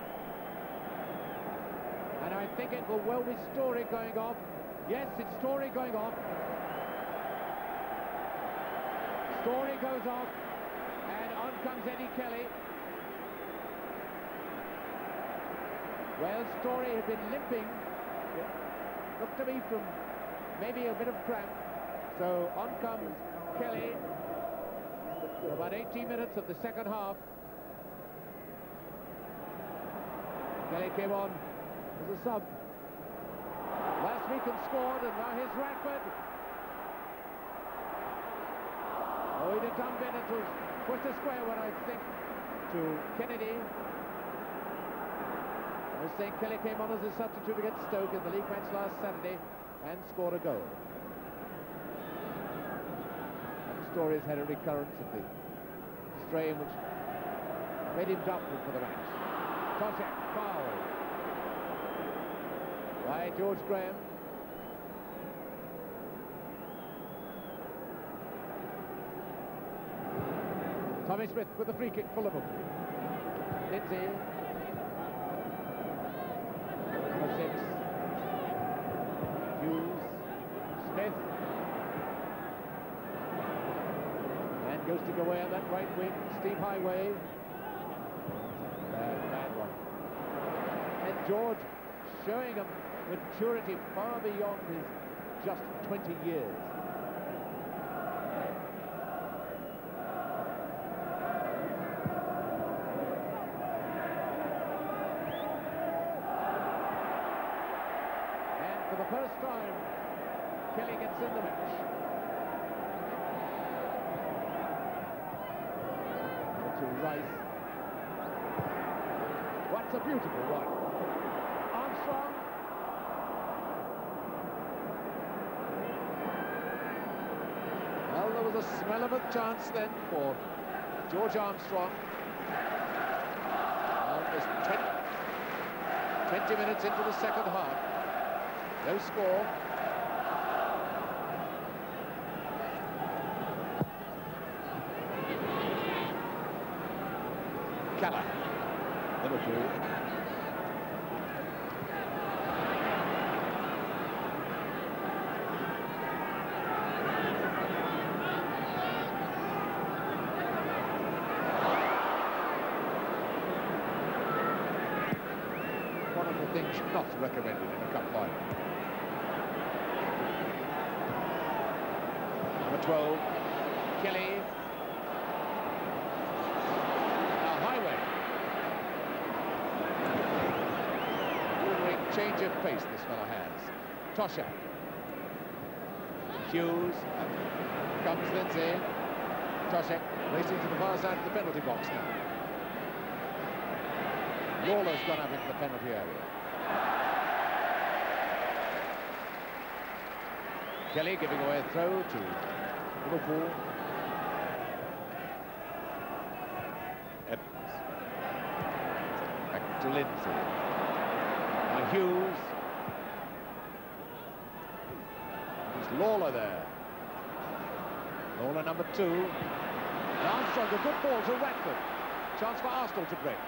S1: And I think it will well be Story going off. Yes, it's Story going off. Story goes off, and on comes Eddie Kelly. Well, Story had been limping. It looked to me from maybe a bit of cramp. So on comes Kelly. About 18 minutes of the second half. Kelly came on as a sub. Last week and scored, and now here's Radford. Oh, he did dump it. It was pushed a square one, I think, to Kennedy. I was saying Kelly came on as a substitute against Stoke in the league match last Saturday and scored a goal. And Story's had a recurrence of the strain which made him doubtful for the match. Toshak, foul by George Graham. Tommy Smith with a free kick for Liverpool. Lindsay. Number 6. Hughes. Smith. And goes to go away on that right wing. Steve Highway. Bad one. And George showing a maturity far beyond his just 20 years. For the first time, Kelly gets in the match. To Rice. What's a beautiful one. Armstrong. Well, there was a smell of a chance then for George Armstrong. Almost 20 minutes into the second half. No score. Keller, Liverpool. One of the things not recommended in a cup final. 12, Kelly. Highway. Change of pace this fellow has. Toshak. Hughes. Comes Lindsay. Toshak racing to the far side of the penalty box now. Lawler's gone up into the penalty area. Kelly giving away a throw to Liverpool. Evans. Back to Lindsay. Hughes. There's Lawler there. Lawler number 2. And Armstrong, a good ball to Radford. Chance for Arsenal to break.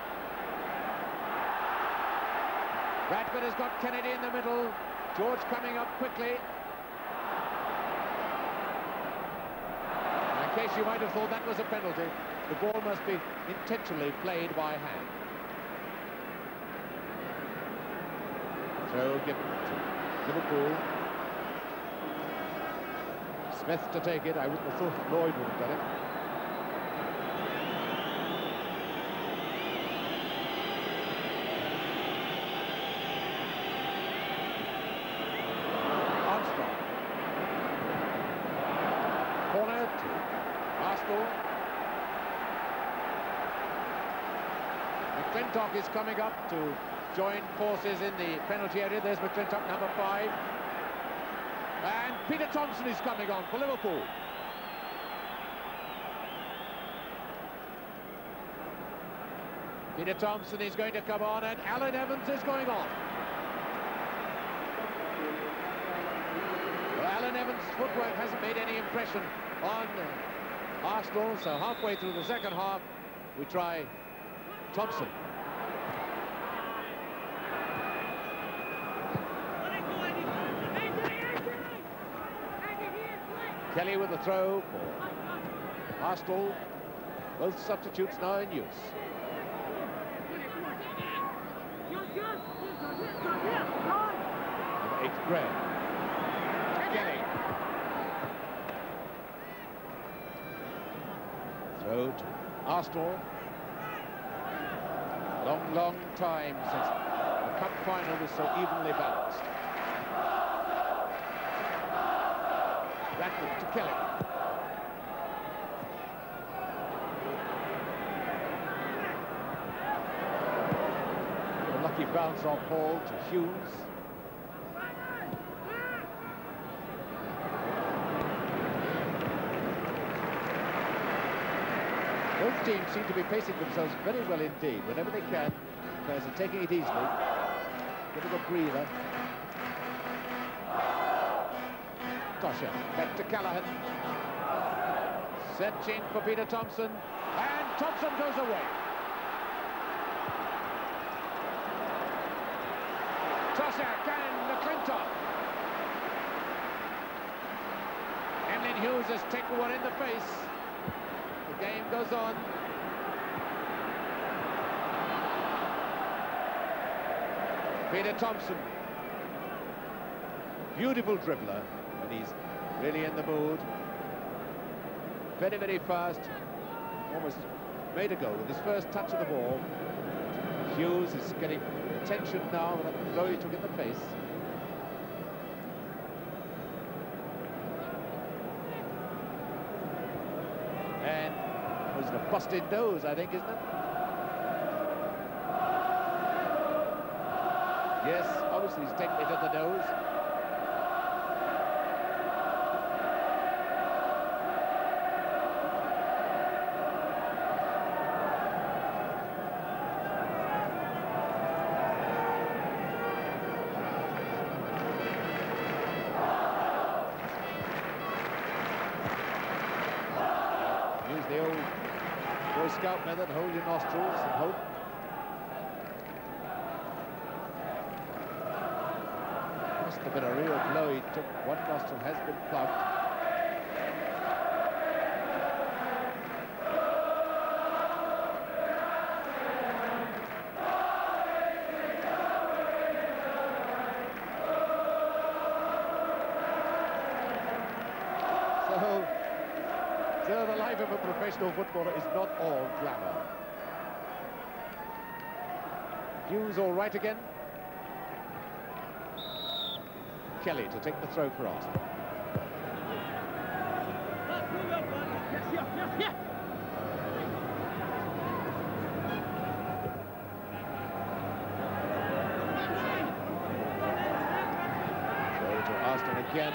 S1: Radford has got Kennedy in the middle. George coming up quickly. In case you might have thought that was a penalty, the ball must be intentionally played by hand. Throw given to Liverpool. Smith to take it. I wouldn't have thought Lloyd would have done it. Armstrong. Corner to Arsenal. McClintock is coming up to join forces in the penalty area. There's McClintock, number 5. And Peter Thompson is coming on for Liverpool. Peter Thompson is going to come on, and Alan Evans is going on. Well, Alan Evans' footwork hasn't made any impression on Arsenal, so halfway through the second half, we try Thompson. Kelly with the throw for Arsenal. Both substitutes now in use. Number 8, Graham. Kelly. Throw to Arsenal. Long, long time since the cup final was so evenly balanced. Radford to Kelly. A lucky bounce off ball to Hughes. Both teams seem to be pacing themselves very well indeed. Whenever they can, players are taking it easily. Giving a breather. Tosha, back to Callaghan. Searching for Peter Thompson, and Thompson goes away. Tosha and McClintock. Emlyn Hughes has taken one in the face. The game goes on. Peter Thompson. Beautiful dribbler. He's really in the mood. Very, very fast. Almost made a goal with his first touch of the ball. Hughes is getting attention now with that blow he took in the face. And it was a busted nose, I think, isn't it? Yes, obviously he's taken it to the nose. The old Boy Scout method, hold your nostrils and hope. Must have been a real blow. He took one nostril, has been plugged. So the life of a professional footballer is not all glamour. Hughes all right again. Kelly to take the throw for Arsenal. Throw to Arsenal again.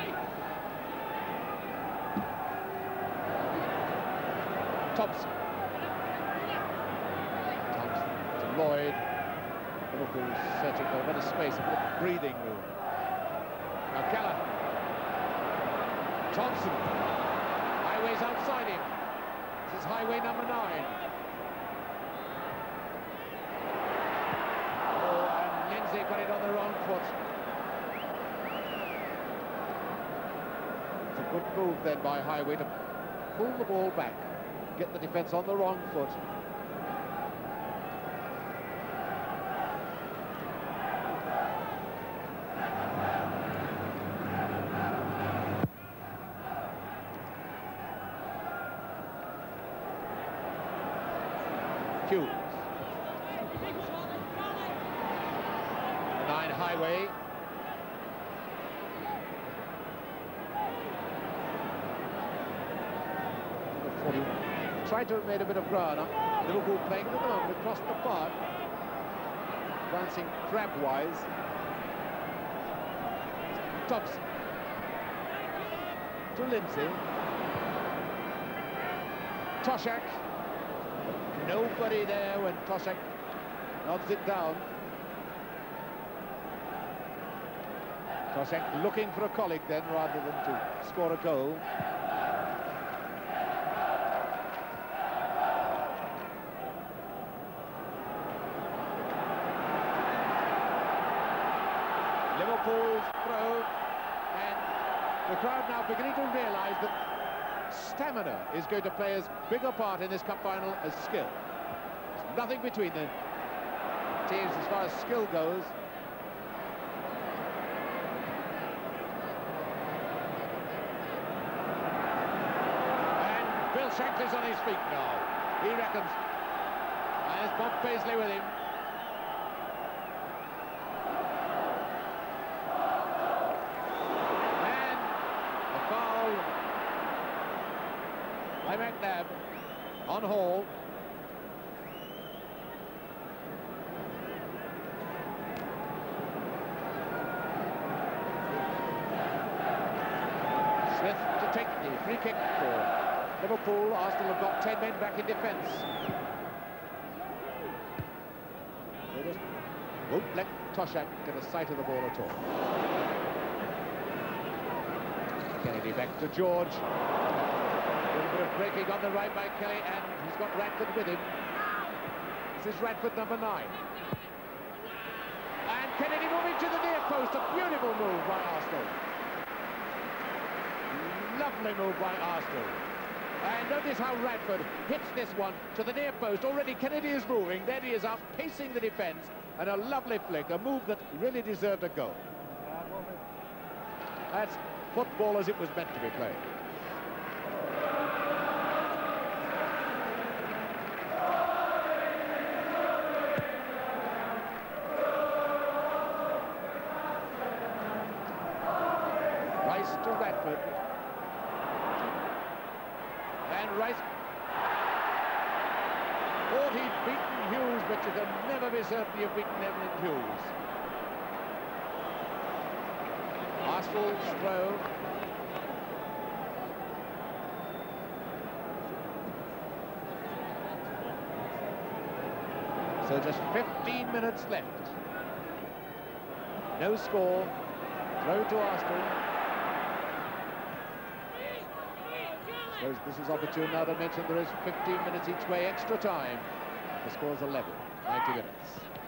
S1: Thompson to Lloyd. Liverpool searching for a bit of space, a bit of breathing room. Now Keller. Thompson. Highway's outside him. This is Highway number 9. Oh, and Lindsay got it on the wrong foot. It's a good move then by Highway to pull the ball back, get the defence on the wrong foot. Hughes. 9 Highway. Tried to have made a bit of ground. Liverpool playing at the moment across the park, glancing crab-wise. Thompson to Lindsay. Toshack. Nobody there when Toshack nods it down. Toshack looking for a colleague then rather than to score a goal. Liverpool's throw, and the crowd now beginning to realise that stamina is going to play as big a part in this cup final as skill. There's nothing between the teams as far as skill goes. And Bill Shankly's on his feet now, he reckons. And there's Bob Paisley with him. By McNabb on Hall. Smith to take the free kick for Liverpool. Arsenal have got 10 men back in defence. They just won't let Toshack get a sight of the ball at all. Kennedy back to George. A little bit of breaking on the right by Kelly, and he's got Radford with him. This is Radford number 9. And Kennedy moving to the near post. A beautiful move by Arsenal. Lovely move by Arsenal. And notice how Radford hits this one to the near post. Already Kennedy is moving. Then he is up, pacing the defence. And a lovely flick, a move that really deserved a goal. That's football as it was meant to be played. To Radford, and Rice thought he'd beaten Hughes, but you can never be certain you've beaten Evelyn Hughes. Arsenal's throw. So just 15 minutes left. No score. Throw to Arsenal. This is opportune now to mention there is 15 minutes each way extra time. The score's 11, 90 minutes.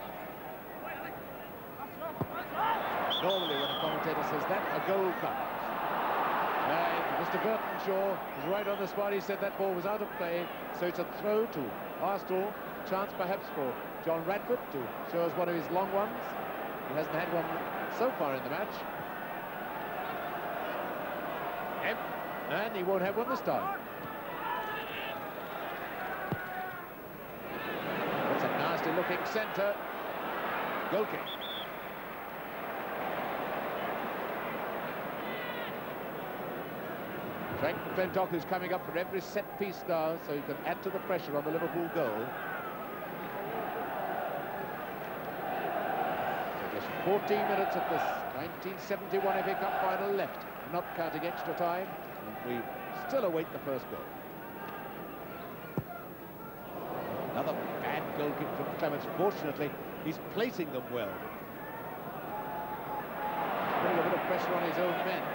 S1: Normally when a commentator says that, a goal comes. And Mr. Burtonshaw was right on the spot. He said that ball was out of play, so it's a throw to Arsenal. Chance perhaps for John Radford to show us one of his long ones. He hasn't had one so far in the match. And he won't have one this time. It's a nasty-looking centre. Goal kick. Frank McClintock, who's coming up for every set piece now, so he can add to the pressure on the Liverpool goal. So just 14 minutes of this 1971 FA Cup final left, not counting extra time. We still await the first goal. Another bad goal kick from Clements. Fortunately, he's placing them well. Putting a bit of pressure on his own men.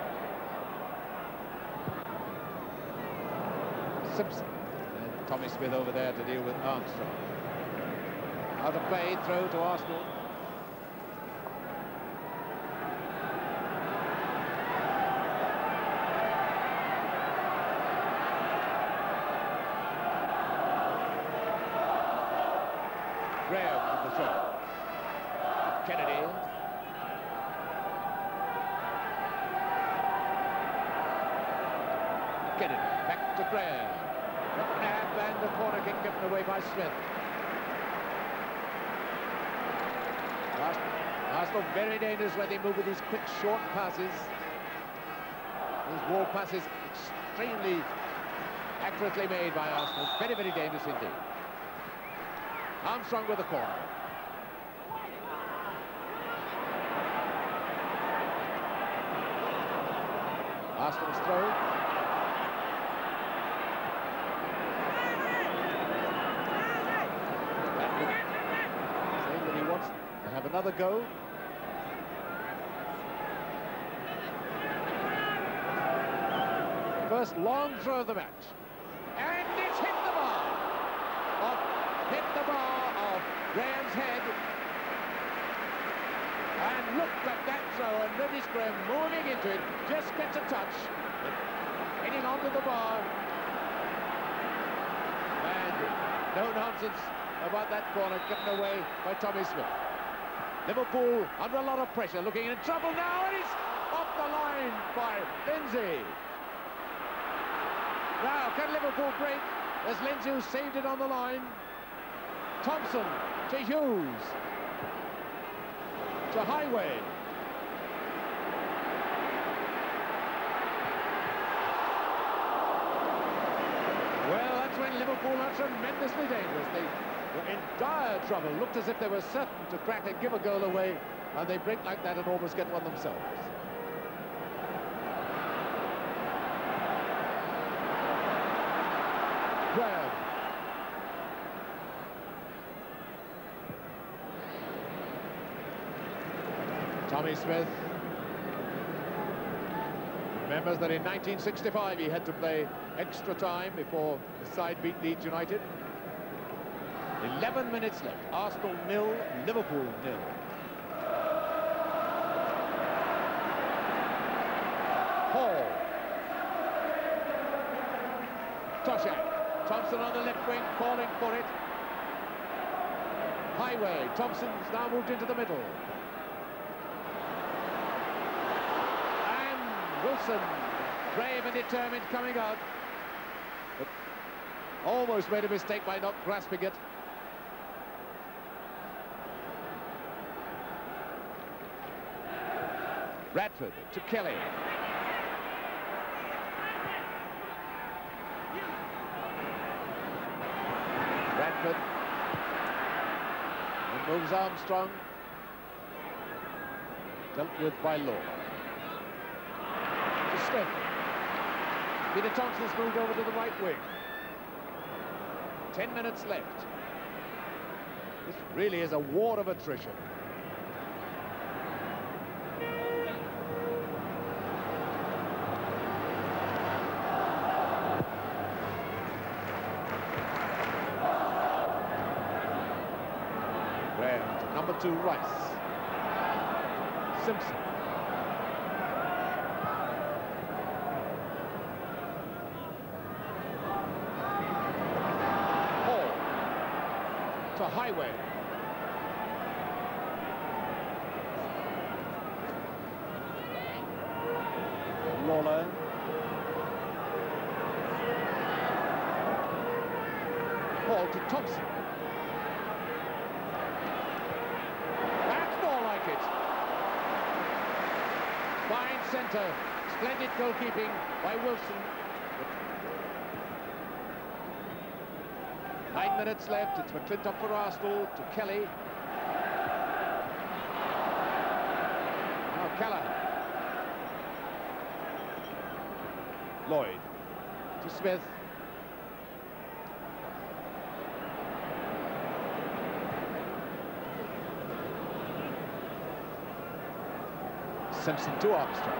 S1: Simpson. And Tommy Smith over there to deal with Armstrong. Out of play, throw to Arsenal. Graham with the throw. Kennedy. Kennedy, back to Graham. Nab and the corner kick given away by Smith. Arsenal very dangerous when they move with these quick, short passes. These wall passes extremely accurately made by Arsenal. Very, very dangerous indeed. Armstrong with the corner. Arsenal's throw. Saying that he wants to have another go. First long throw of the match. And it's hit the bar. Hit the bar of Graham's head. And look at that throw, and Lewis Graham moving into it, just gets a touch, hitting onto the bar. And no nonsense about that corner given away by Tommy Smith. Liverpool under a lot of pressure, looking in trouble now, and it's off the line by Lindsay. Now, can Liverpool break? There's Lindsay who saved it on the line. Thompson to Hughes. To Highway. Well, that's when Liverpool are tremendously dangerous. They were in dire trouble. Looked as if they were certain to crack and give a goal away, and they break like that and almost get one themselves. Graham. Tommy Smith remembers that in 1965 he had to play extra time before the side beat Leeds United. 11 minutes left. Arsenal 0, Liverpool 0. Hall. Toshak. Thompson on the left wing, calling for it. Highway. Thompson's now moved into the middle. And Wilson, brave and determined, coming out. But almost made a mistake by not grasping it. Radford to Kelly. Radford. And moves Armstrong. Dealt with by Law. To Smith. Peter Thompson's moved over to the right wing. 10 minutes left. This really is a war of attrition. Number 2, Rice. Simpson. Hall. To Highway. Lawler. Hall to Thompson. Fine centre, splendid goalkeeping by Wilson. 9 minutes left, it's McClintock for Arsenal to Kelly. Now Callaghan. Lloyd to Smith. Simpson to Armstrong.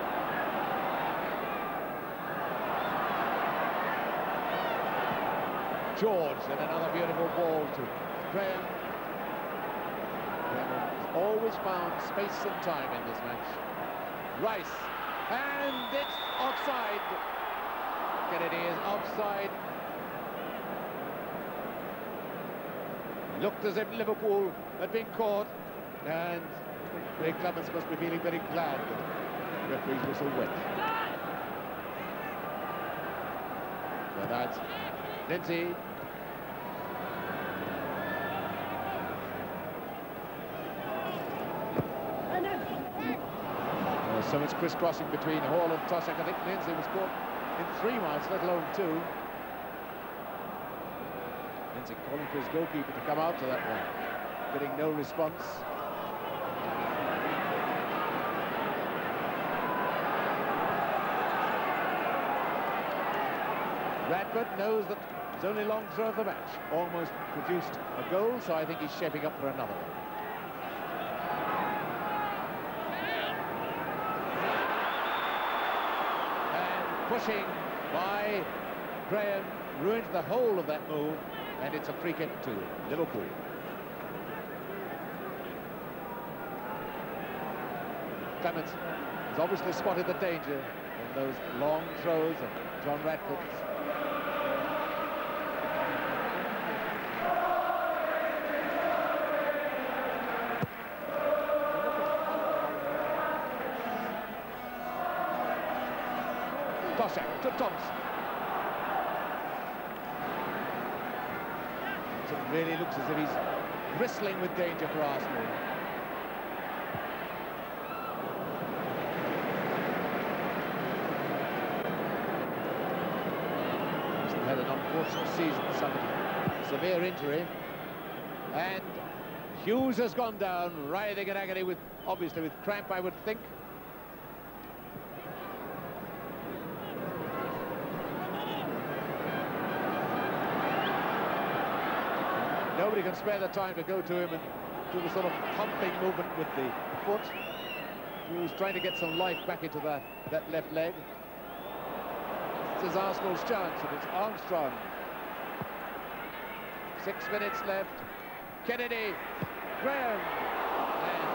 S1: George, and another beautiful ball to Graham. Graham has always found space and time in this match. Rice, and it's offside. Kennedy is offside. Looked as if Liverpool had been caught, and Ray Clements must be feeling very glad that the referee's whistle went. So that's Lindsay. So much crisscrossing between Hall and Toshack. I think Lindsay was caught in 3 miles, let alone 2. Lindsay calling for his goalkeeper to come out to that one, getting no response. Radford knows that his only long throw of the match almost produced a goal, so I think he's shaping up for another one. Pushing by Graham ruined the whole of that move, and it's a free kick to Liverpool. Clements has obviously spotted the danger in those long throws of John Radford's. Toshack to Thompson. So it really looks as if he's bristling with danger for Arsenal. He's had an unfortunate season, some severe injury, and Hughes has gone down, writhing in agony, with obviously with cramp, I would think. Nobody can spare the time to go to him and do the sort of pumping movement with the foot. He was trying to get some life back into that left leg. This is Arsenal's chance, and it's Armstrong. 6 minutes left. Kennedy, Graham, and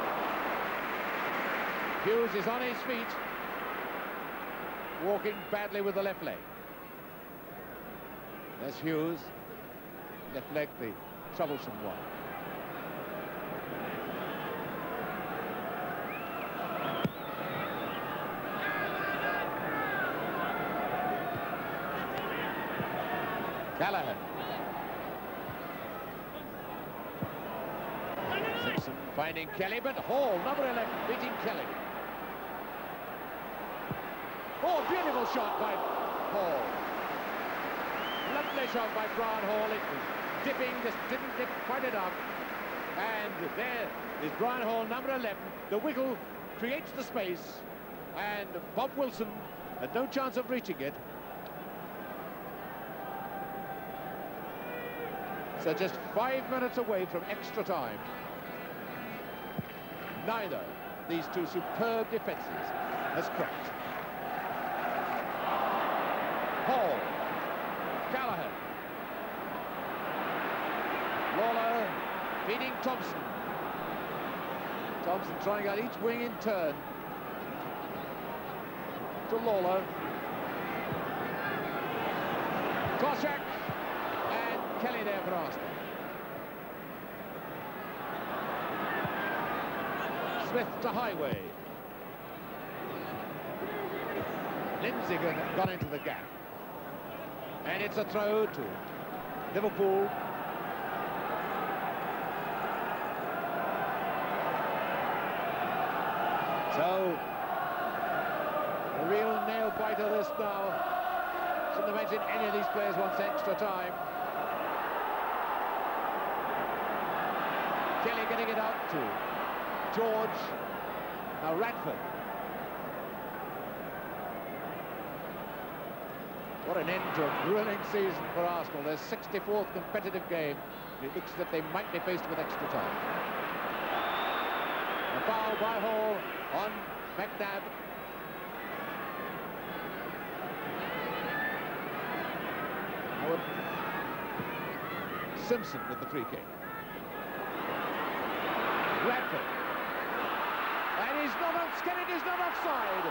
S1: Hughes is on his feet, walking badly with the left leg. There's Hughes, left leg, the troublesome one. Gallagher. Simpson finding Kelly, but Hall, number 11, beating Kelly. Oh, beautiful shot by Hall. Lovely shot by Brian Hall. It was dipping, just didn't dip quite enough. And there is Brian Hall, number 11. The wiggle creates the space, and Bob Wilson had no chance of reaching it. So just 5 minutes away from extra time. Neither these two superb defences has cracked. Hall, Gallagher, Lawler beating Thompson. Thompson trying out each wing in turn. To Lawler. Toshack. And Kelly there for Arsenal. Smith to Highway. Lindsay gone into the gap. And it's a throw to Liverpool. So, a real nail-biter this now. Shouldn't imagine any of these players wants extra time. Kelly getting it out to George. Now Radford. What an end to a thrilling season for Arsenal. Their 64th competitive game. It looks as if they might be faced with extra time. A foul by Hall on McNabb. Howard. Simpson with the free kick. Radford. And he's not on, Kennedy's not offside.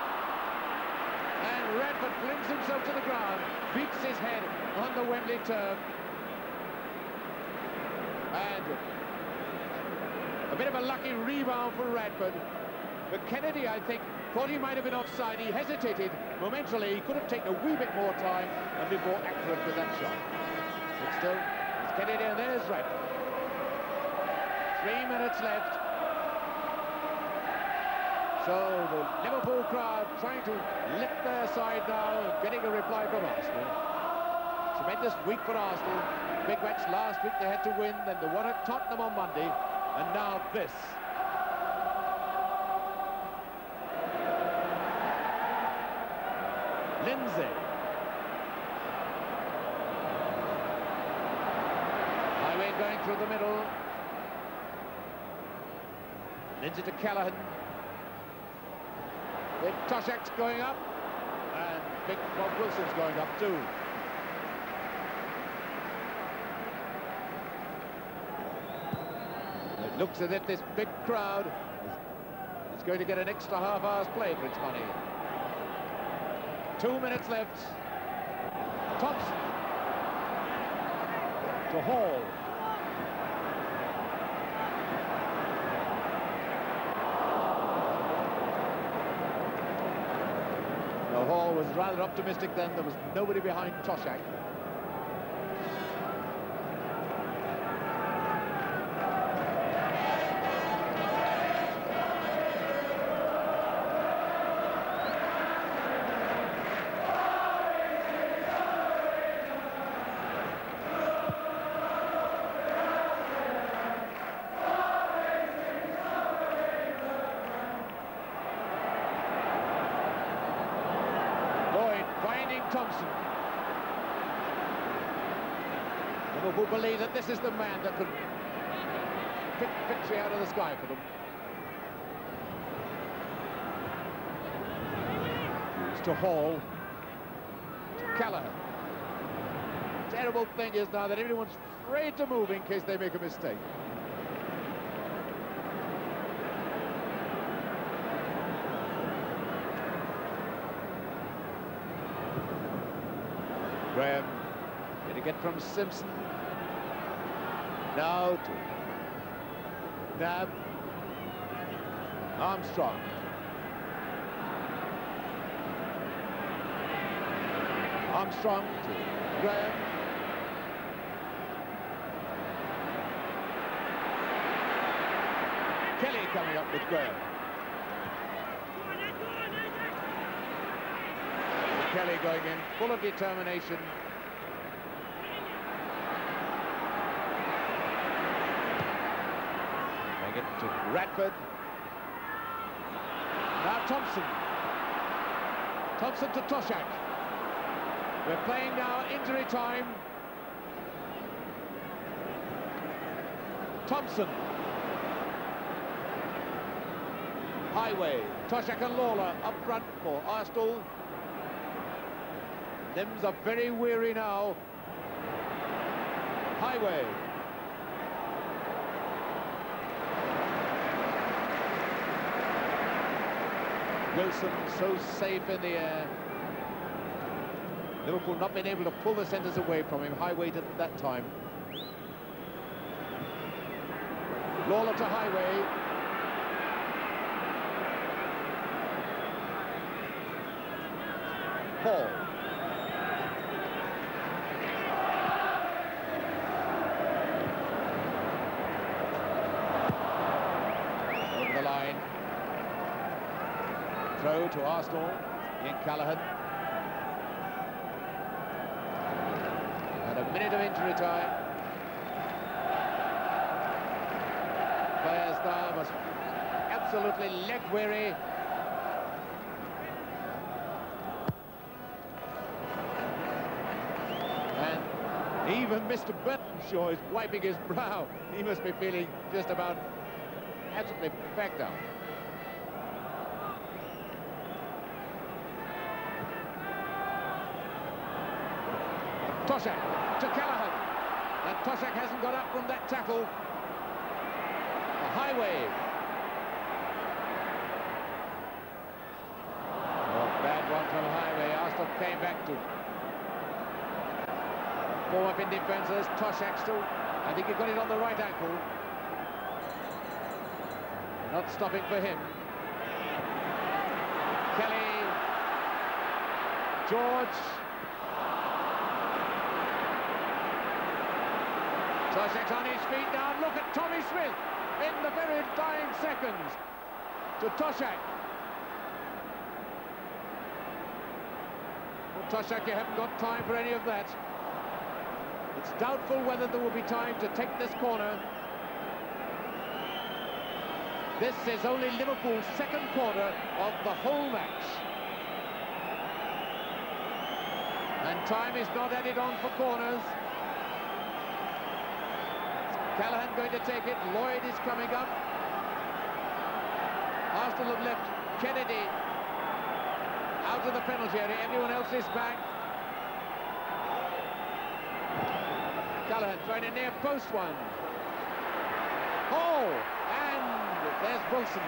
S1: And Radford flings himself to the ground, beats his head on the Wembley turf. And a bit of a lucky rebound for Radford. But Kennedy, I think, thought he might have been offside. He hesitated momentarily. He could have taken a wee bit more time and been more accurate with that shot. But still, it's Kennedy, and there's Radford. 3 minutes left. So the Liverpool crowd trying to lift their side now, getting a reply from Arsenal. Tremendous week for Arsenal. Big match last week they had to win, then the one at Tottenham on Monday, and now this. Lindsay. Highway going through the middle. Lindsay to Callaghan. With Toshak's going up, and big Bob Wilson's going up too. It looks as if this big crowd is going to get an extra half hour's play for its money. 2 minutes left. Thompson to Hall. Now Hall was rather optimistic then. There was nobody behind Toshak. Thompson. Liverpool believe that this is the man that could pick victory out of the sky for them. It's to Hall. To Callaghan. Terrible thing is now that everyone's afraid to move in case they make a mistake. Graham, going to get from Simpson. Now to Nab. Armstrong. Armstrong to Graham. Kelly coming up with Graham. Kelly going in, full of determination. Bring it to Radford. Now Thompson. Thompson to Toshak. We're playing now injury time. Thompson. Highway. Toshak and Lawler up front for Arsenal. Limbs are very weary now. Highway. Wilson so safe in the air. Liverpool not being able to pull the centres away from him. Highway did at that time. Lawler to Highway. Hall. Over the line. Throw to Arsenal. Ian Callaghan. And a minute of injury time. Players now must absolutely leg weary. And even Mr. Burtonshaw is wiping his brow. He must be feeling just about absolutely backed up. Toshack to Callaghan. And Toshack hasn't got up from that tackle. A high wave. Oh, bad one from Highway. Arsenal came back to form up in defences. Toshack still, I think he got it on the right ankle. Not stopping for him. Kelly. George. Toshack's on his feet now. Look at Tommy Smith in the very dying seconds to Toshack. Well, Toshack, you haven't got time for any of that. It's doubtful whether there will be time to take this corner. This is only Liverpool's second corner of the whole match. And time is not added on for corners. Callaghan going to take it. Lloyd is coming up. Arsenal have left Kennedy out of the penalty area. Everyone else is back. Callaghan trying to near post one. Oh! And there's Wilson.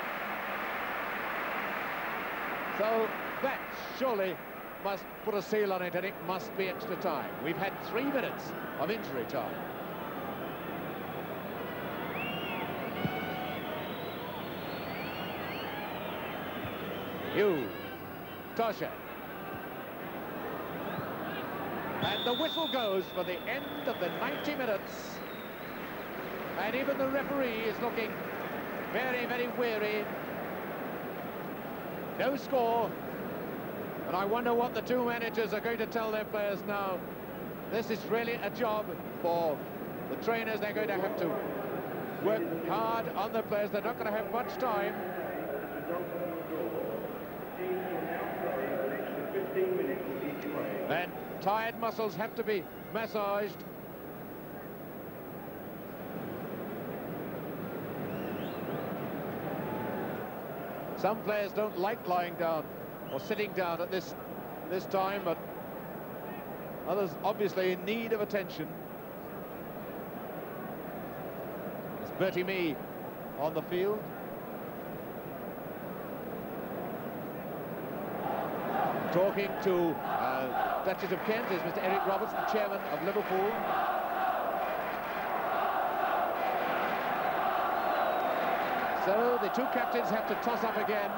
S1: So that surely must put a seal on it, and it must be extra time. We've had 3 minutes of injury time. Hughes, Toshack. And the whistle goes for the end of the 90 minutes. And even the referee is looking very, very weary. No score. And I wonder what the two managers are going to tell their players now. This is really a job for the trainers. They're going to have to work hard on the players. They're not going to have much time. And tired muscles have to be massaged. Some players don't like lying down or sitting down at this time, but others obviously in need of attention. It's Bertie Mee on the field. Talking to Duchess of Kent is Mr. Eric Roberts, the chairman of Liverpool. So the two captains have to toss up again.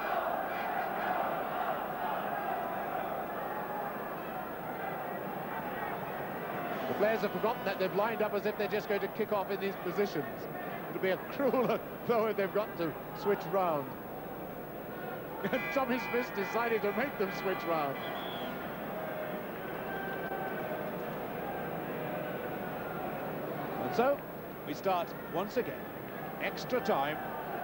S1: The players have forgotten that they've lined up as if they're just going to kick off in these positions. It'll be a crueler though if they've got to switch round. And Tommy Smith decided to make them switch round. And so we start once again. Extra time.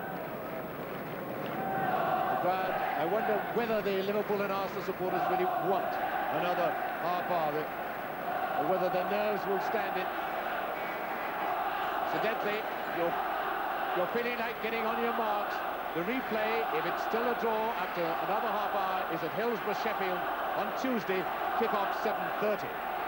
S1: But I wonder whether the Liverpool and Arsenal supporters really want another half hour, or whether their nerves will stand it. Incidentally, you're feeling like getting on your marks. The replay, if it's still a draw after another half hour, is at Hillsborough, Sheffield on Tuesday, kick-off 7:30.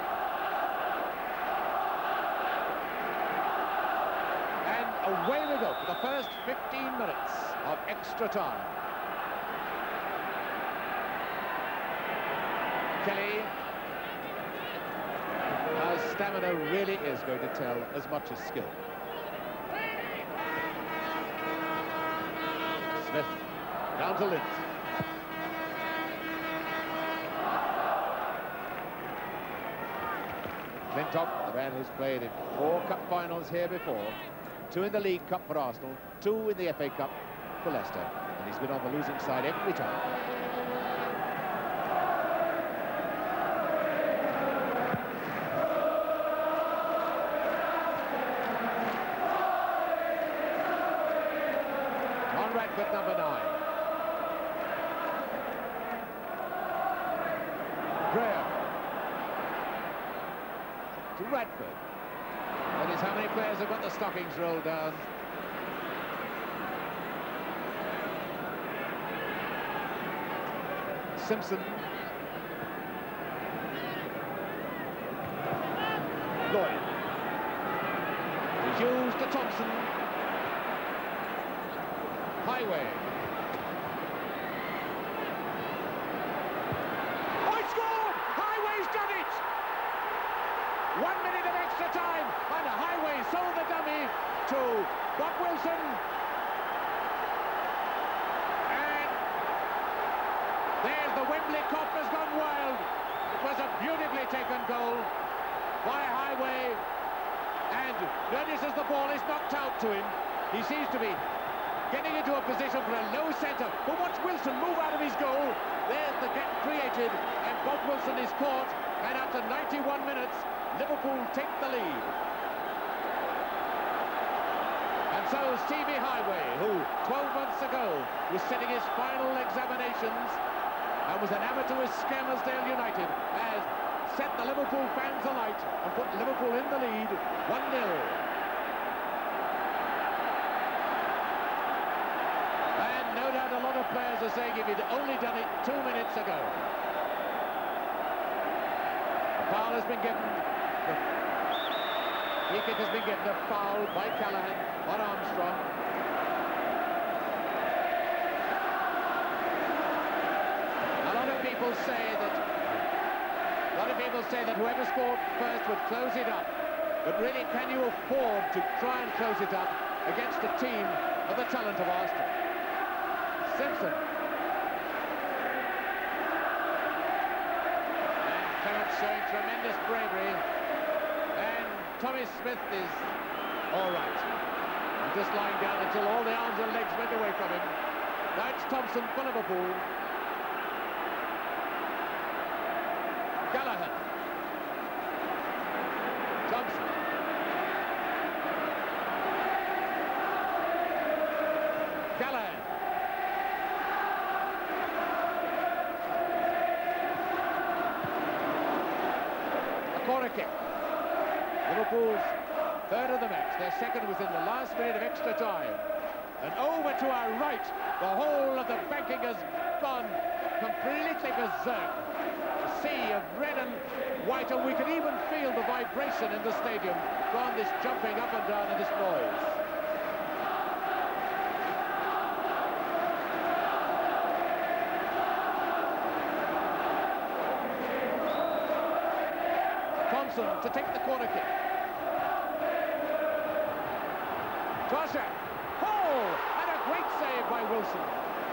S1: And away we go for the first 15 minutes of extra time. Kelly. Stamina really is going to tell as much as skill. Smith, down to Lind. Flintoff, the man who's played in 4 cup finals here before, 2 in the League Cup for Arsenal, 2 in the FA Cup for Leicester, and he's been on the losing side every time. Radford, number 9. Graham to Radford. That is how many players have got the stockings rolled down. Simpson. Lloyd. Hughes to Thompson. Highway. Oh, it's scored! Highway's done it! 1 minute of extra time, and Highway sold the dummy to Bob Wilson. And there's the Wembley Cop has gone wild. It was a beautifully taken goal by Highway. And notice as the ball is knocked out to him, he seems to be getting into a position for a low centre. But watch Wilson move out of his goal. There's the gap created, and Bob Wilson is caught. And after 91 minutes, Liverpool take the lead. And so Stevie Highway, who 12 months ago was sitting his final examinations and was an amateur with Scammerdale United, has set the Liverpool fans alight and put Liverpool in the lead, 1-0. And no doubt a lot of players are saying if he'd only done it 2 minutes ago. A foul has been given. The free kick has been given, a foul by Callaghan on Armstrong. A lot of people say that whoever scored first would close it up. But really, can you afford to try and close it up against a team of the talent of Arsenal? Simpson. And Clement showing tremendous bravery. And Tommy Smith is all right. He's just lying down until all the arms and legs went away from him. Now it's Thompson for Liverpool. Callaghan. Thompson. Callaghan. A corner kick. Liverpool's third of the match. Their second was in the last minute of extra time. And over to our right, the whole of the banking has gone completely berserk. A sea of red and white, and we can even feel the vibration in the stadium from this jumping up and down and this noise. Thompson to take the corner kick. Tosha. Oh, and a great save by Wilson.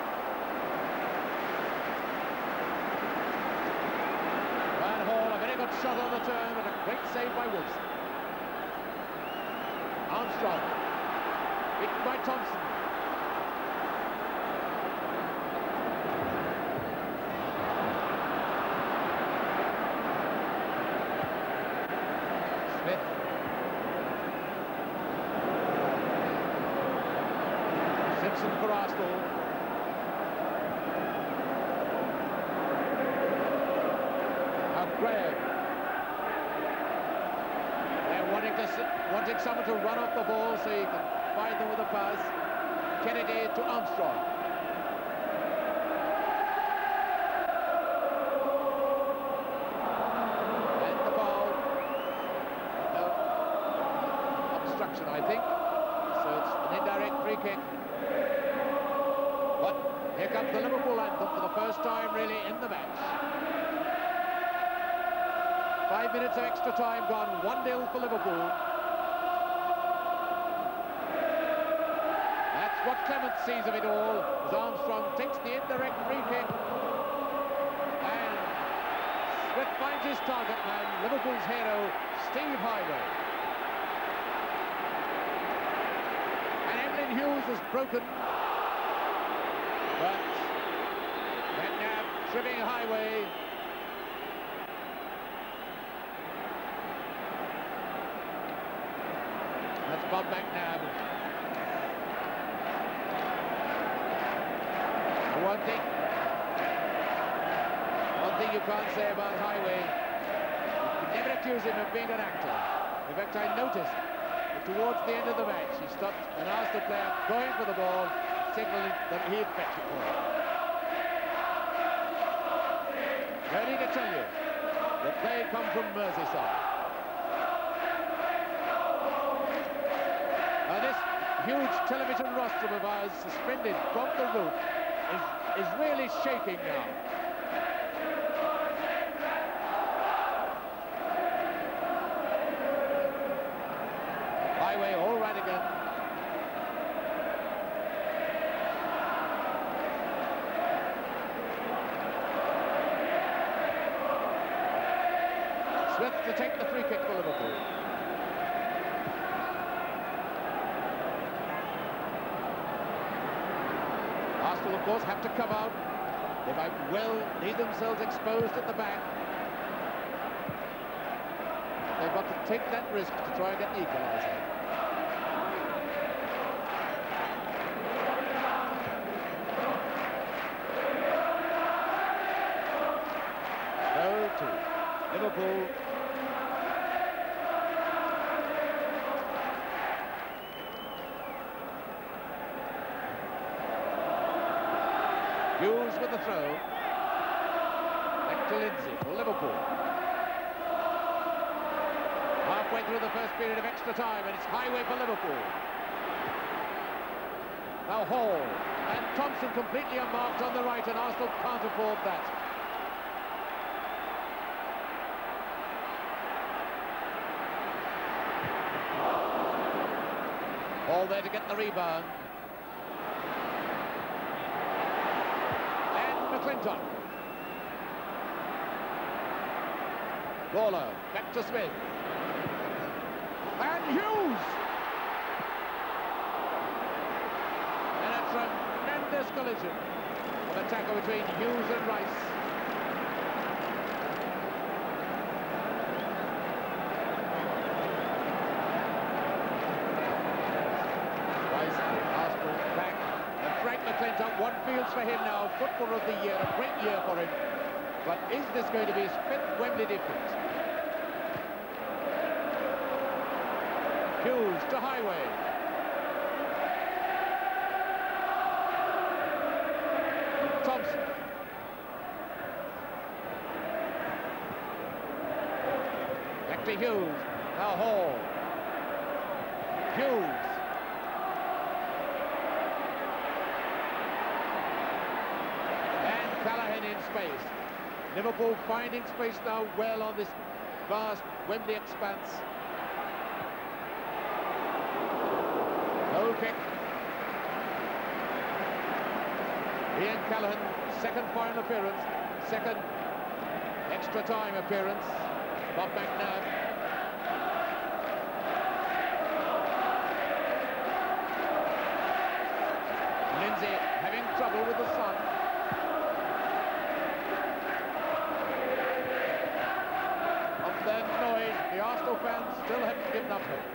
S1: Van Hall, a very good shot on the turn, but a great save by Wilson. Armstrong. Beaten by Thompson. Smith. Simpson for Arsenal. Graham. They're wanting someone to run off the ball so you can find them with a pass. Kennedy to Armstrong. And the ball. No. Obstruction, I think. So it's an indirect free kick. But here comes the Liverpool anthem for the first time really in the match. 5 minutes of extra time gone, 1-0 for Liverpool. That's what Clement sees of it all, as Armstrong takes the indirect free kick. And Smith finds his target man, Liverpool's hero, Steve Highway. And Emlyn Hughes has broken. But McNabb tripping Highway. That's Bob McNabb. One thing you can't say about Highway, you can never accuse him of being an actor. In fact, I noticed that towards the end of the match, he stopped and asked the player going for the ball, signaling that he'd fetch it for him. Ready to tell you that they come from Merseyside. huge television rostrum of ours, suspended from the roof, is really shaking now. Highway all right again. Smith to take the free kick for Liverpool. Arsenal, of course, have to come out. They might well leave themselves exposed at the back. They've got to take that risk to try and get an equaliser. So to Liverpool. Hughes with the throw. Back to Lindsay for Liverpool. Halfway through the first period of extra time, and it's Highway for Liverpool. Now Hall and Thompson completely unmarked on the right, and Arsenal can't afford that. Hall there to get the rebound. McClintock. Gawler, back to Smith. And Hughes! And a tremendous collision. An attack between Hughes and Rice. McClintock, one feels for him now, footballer of the year, a great year for him. But is this going to be his 5th Wembley defeat? Hughes to Highway. Thompson. Back to Hughes. Now Hall. Hughes. Callaghan in space. Liverpool finding space now well on this vast Wembley expanse. No kick. Ian Callaghan, second final appearance, second extra time appearance. Bob McNabb. Lindsay having trouble with the sun. The Arsenal fans still haven't given up hope.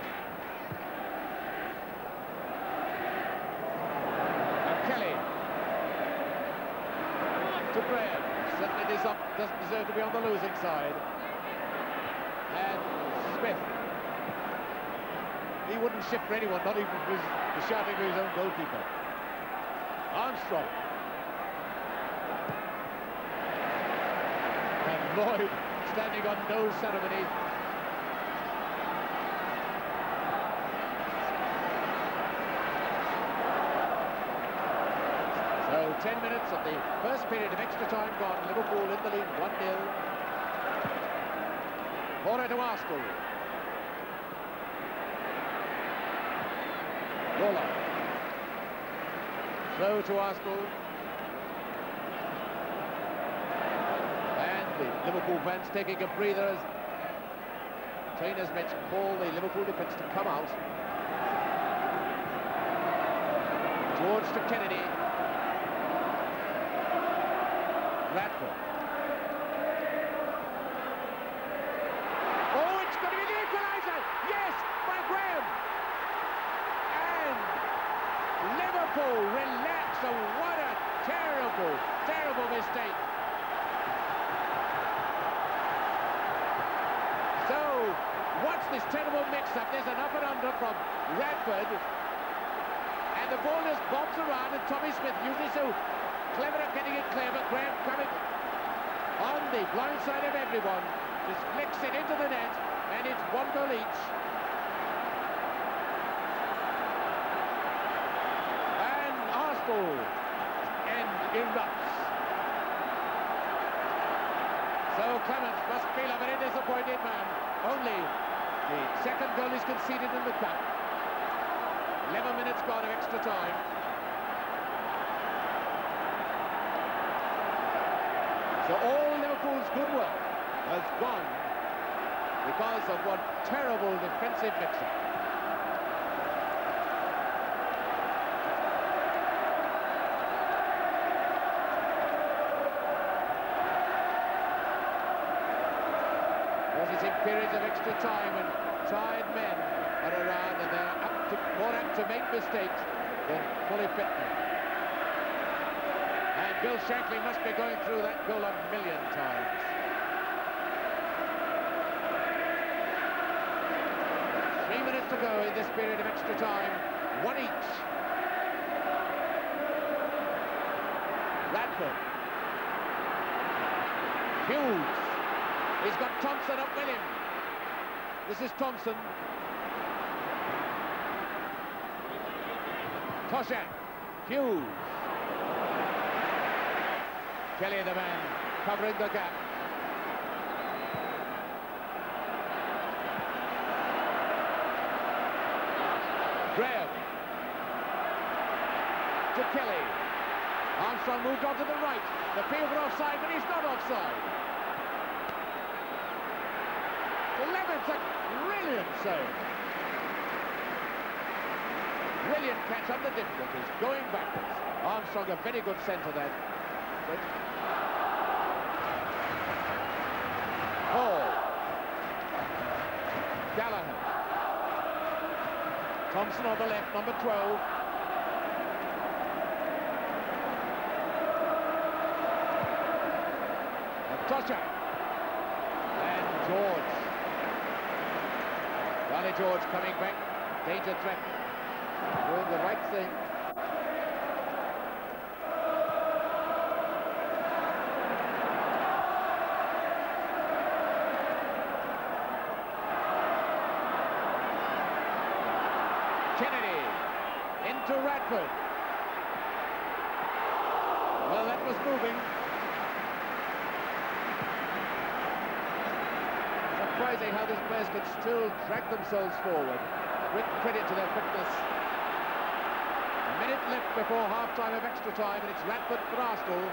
S1: And Kelly to Graham. Certainly doesn't deserve to be on the losing side. And Smith. He wouldn't shift for anyone, not even for the shouting for his own goalkeeper. Armstrong. And Lloyd standing on no ceremony. So 10 minutes of the first period of extra time gone. Liverpool in the lead, 1-0. Corner to Arsenal. Gawler. Throw to Arsenal. And the Liverpool fans taking a breather as trainers met call the Liverpool defence to come out. George to Kennedy. Radford. Oh, it's going to be the equaliser! Yes, by Graham! And Liverpool relax, and what a terrible, terrible mistake. So, watch this terrible mix-up. There's an up and under from Radford. And the ball just bobs around, and Tommy Smith usually so clever at getting it clear, but Graham coming on the blind side of everyone, just flicks it into the net, and it's 1 goal each. and erupts. So Clements must feel a very disappointed man. Only the second goal is conceded in the cup. 11 minutes gone of extra time. So all Liverpool's good work has gone because of one terrible defensive mix-up. Because it's in periods of extra time when tired men are around and they're more apt to make mistakes than fully fit men. And Bill Shankly must be going through that goal a million times. To go in this period of extra time, one each. Radford. Hughes. He's got Thompson up with him. This is Thompson. Toshak. Hughes. Kelly, the man, covering the gap. Graham to Kelly. Armstrong moved on to the right. The field for offside, but he's not offside. Clements, a brilliant save. Brilliant catch under difficulties, going backwards. Armstrong, a very good centre then. Hall. Gallagher. Thompson on the left, number 12. And Toshak. And George. Ronnie George coming back. Danger threat. Doing the right thing. Kennedy into Radford. Well, that was moving. Surprising how these players can still drag themselves forward. With credit to their fitness. A minute left before half-time of extra time, and it's Radford for Arsenal.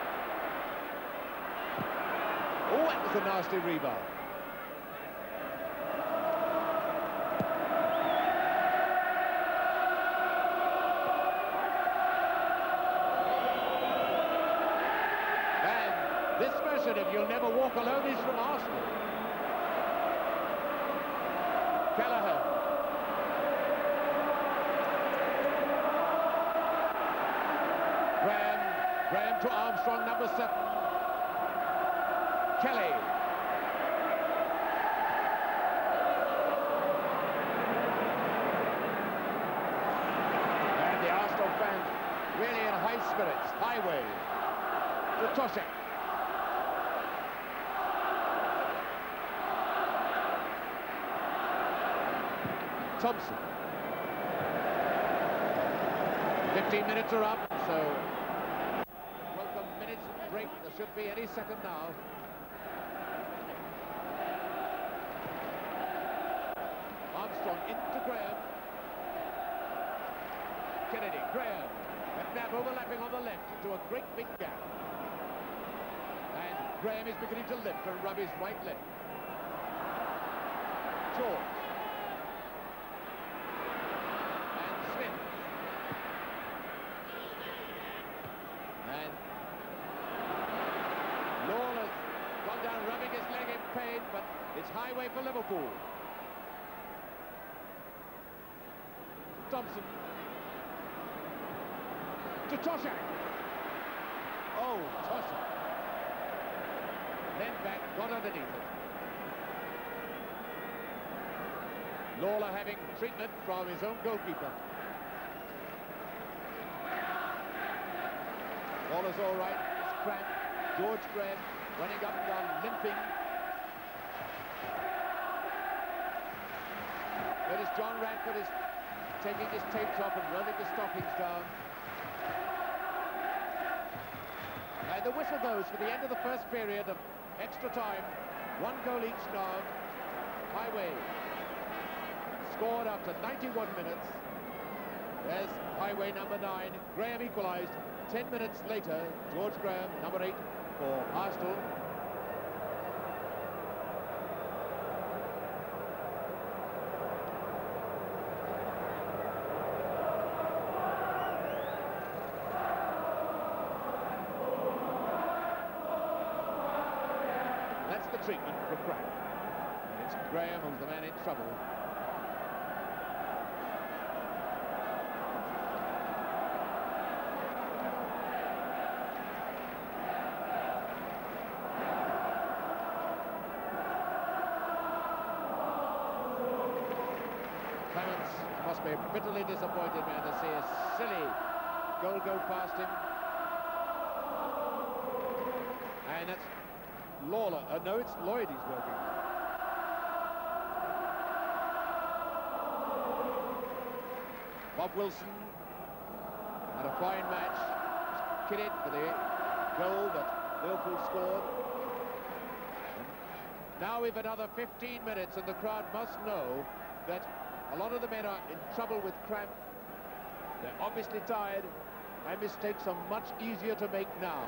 S1: Oh, that was a nasty rebound. This version of You'll Never Walk Alone is from Arsenal. Kelleher. Graham to Armstrong, number 7. Kelly. And the Arsenal fans really in high spirits. Highway to Toshak. Thompson. 15 minutes are up, so welcome minutes break. There should be any second now. Armstrong into Graham. Kennedy, Graham. And Knapp overlapping on the left into a great big gap. And Graham is beginning to lift and rub his right leg. George. But it's highway for Liverpool. Thompson to Toshak. Oh, Toshak. Then back, got underneath it. Lawler having treatment from his own goalkeeper. Lawler's all right. It's cramped. George Graham running up and down, limping. But as John Radford is taking his tapes off and rolling his stockings down. And the whistle goes for the end of the first period of extra time. 1 goal each now. Highway scored after 91 minutes. There's Highway number 9. Graham equalised. 10 minutes later, George Graham, number 8 for Arsenal. That's the treatment for Crack. And it's Graham who's the man in trouble. Clements must be bitterly disappointed, man, to see a silly goal go past him. And that's Lawler. No, it's Lloyd he's working. Bob Wilson had a fine match. Kidded for the goal that Liverpool scored. And now we've another 15 minutes, and the crowd must know that a lot of the men are in trouble with cramp. They're obviously tired, and mistakes are much easier to make now.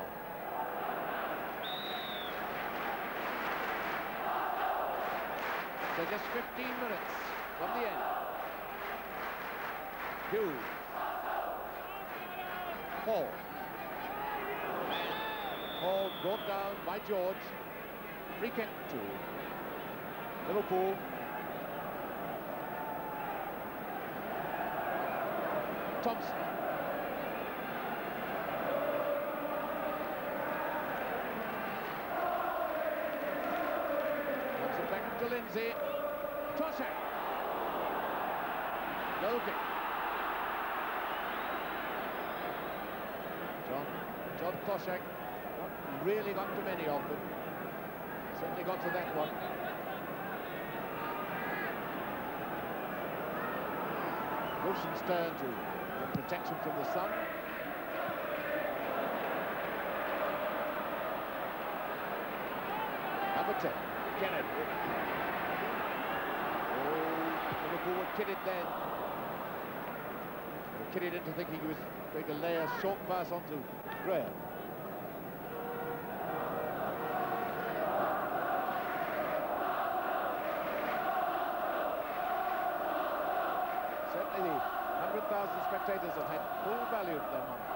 S1: So just 15 minutes from the end. Hughes. Hall. And Hall brought down by George. Free kick to Liverpool. Thompson. Thompson back to Lindsay. Toshak. Goal kick. John Toshak. Not really got to many of them. Certainly got to that one. Wilson's turn to get protection from the sun. Number 10, Kennedy. Oh, Liverpool were kidded then. They were kidded into thinking he was going to lay a short pass onto Graham. Certainly the 100,000 spectators have had full value for their money.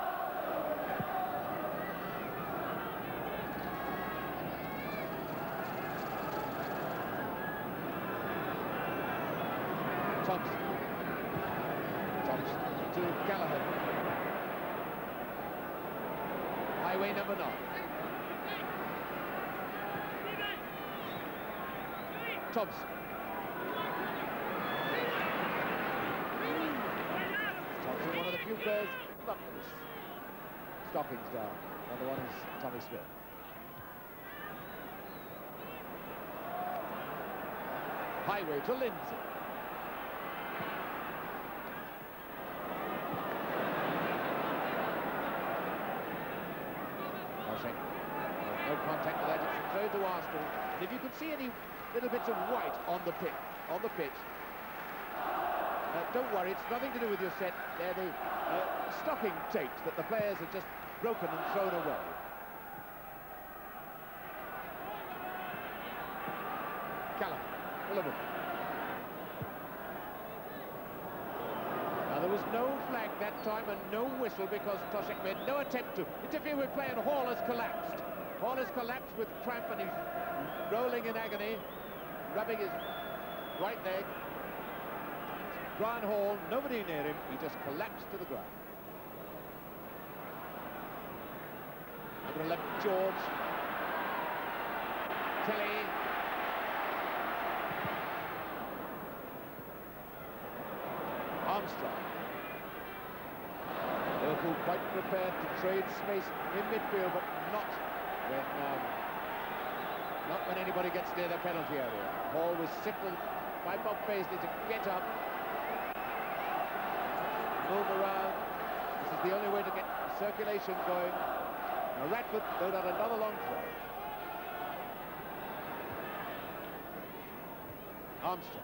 S1: Thompson to Gallagher. Highway number 9. Thompson. Thompson, one of the few players not with his stockings down. Another one is Tommy Smith. Highway to Lindsay. No contact with Edgerton, throw to Arsenal. And if you can see any little bits of white on the pitch, don't worry, it's nothing to do with your set. They're the stocking tapes that the players have just broken and thrown away. Callum, Liverpool. Now there was no flag that time and no whistle because Toshak made no attempt to interfere with play, and Hall has collapsed. Hall has collapsed with cramp and he's rolling in agony, rubbing his right leg. Brian Hall, nobody near him, he just collapsed to the ground. Number 11, George. Kelly. Armstrong. Liverpool quite prepared to trade space in midfield, but not when anybody gets near the penalty area. Hall was signalled by Bob Paisley to get up, move around. This is the only way to get circulation going. Now Radford go down another long throw. Armstrong.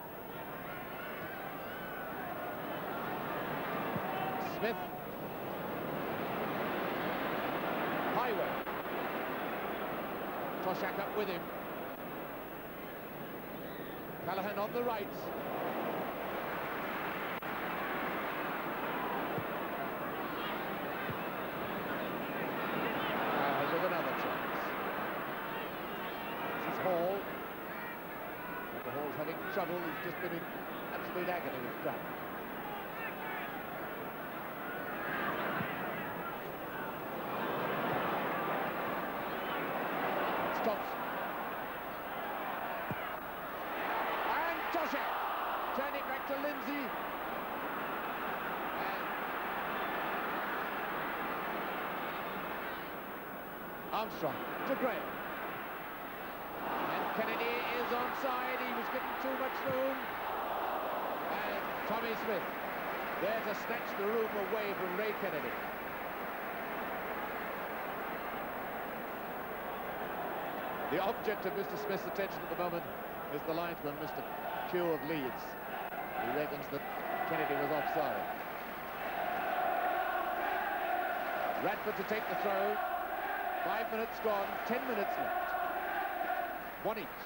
S1: Smith. Highway. Toshack up with him. Callaghan on the right. With another chance. This is Hall. But Hall's having trouble. He's just been in absolute agony with cramp. It's Thompson. And Toshack turning back to Lindsay. And Armstrong to Graham. And Kennedy is onside. He was given too much room. And Tommy Smith there to snatch the room away from Ray Kennedy. The object of Mr. Smith's attention at the moment is the linesman, Mr. Kew of Leeds. He reckons that Kennedy was offside. Radford to take the throw. 5 minutes gone, 10 minutes left. One each.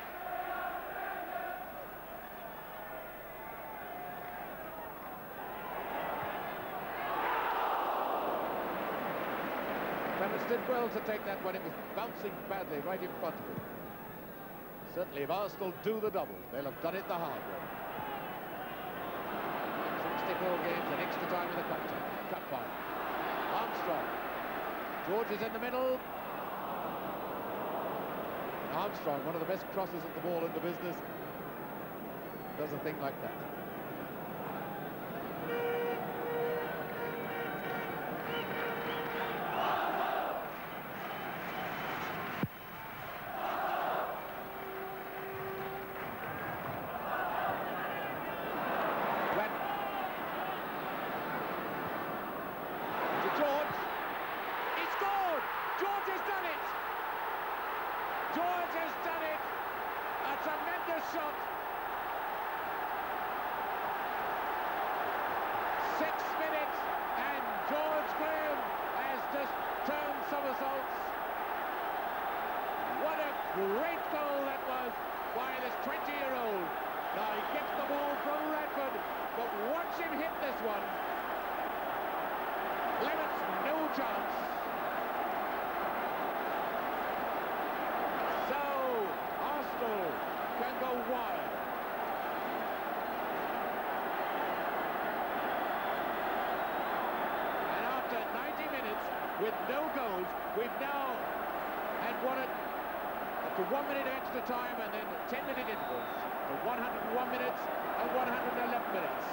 S1: Clements did well to take that one. It was bouncing badly right in front of him. Certainly if Arsenal do the double, they'll have done it the hard way. 64 games and extra time in the cup final. Armstrong. George is in the middle. Armstrong, one of the best crosses at the ball in the business, does a thing like that. Shot. 6 minutes and George Graham has just turned somersaults. What a great goal that was by this 20-year-old. Now he gets the ball from Radford, but watch him hit this one. Clements, no chance. So Arsenal can go wild. And after 90 minutes with no goals, we've now had one up to 1 minute extra time and then 10-minute intervals for 101 minutes and 111 minutes.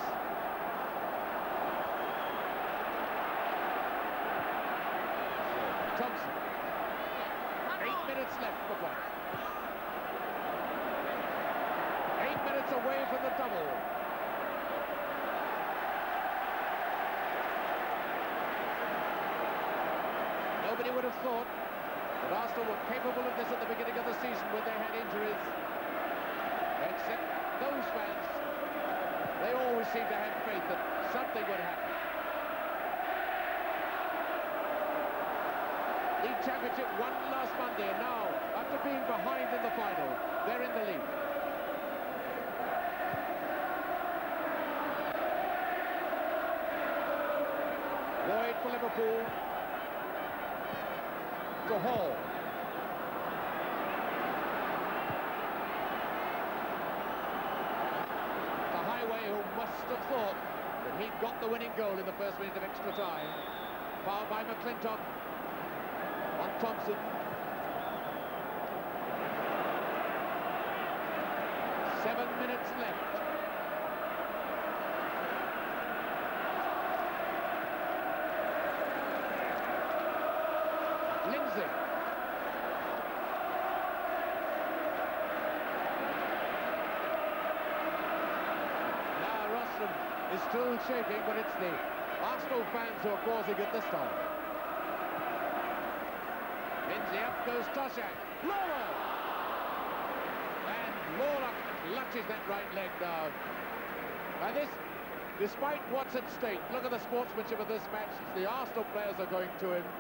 S1: Thompson. 8 minutes left for play. 8 minutes away from the double. Nobody would have thought that Arsenal were capable of this at the beginning of the season when they had injuries. Except those fans, they always seem to have faith that something would happen. League Championship won last Monday, and now, after being behind in the final, they're in the league. Lloyd for Liverpool. To Hall. To Highway, who must have thought that he'd got the winning goal in the first minute of extra time. Fouled by McClintock on Thompson. Seven minutes left. Lindsay. Now Rostrom is still shaking, but it's the Arsenal fans who are causing it this time. Lindsay up goes Toshack. Lawler! And Lawler clutches that right leg now. And this, despite what's at stake, look at the sportsmanship of this match. The Arsenal players are going to him.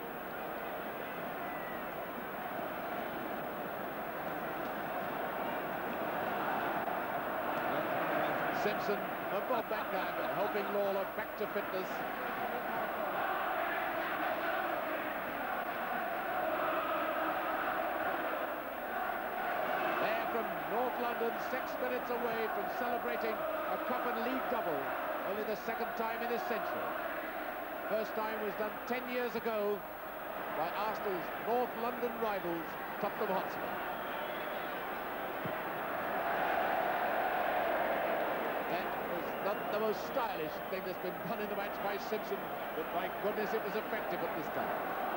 S1: Simpson and Bob Beckham helping Lawler back to fitness. They're from North London, 6 minutes away from celebrating a Cup and League double, only the second time in this century. First time was done 10 years ago by Arsenal's North London rivals, Tottenham Hotspur. Not the most stylish thing that's been done in the match by Simpson, but my goodness, it was effective at this time.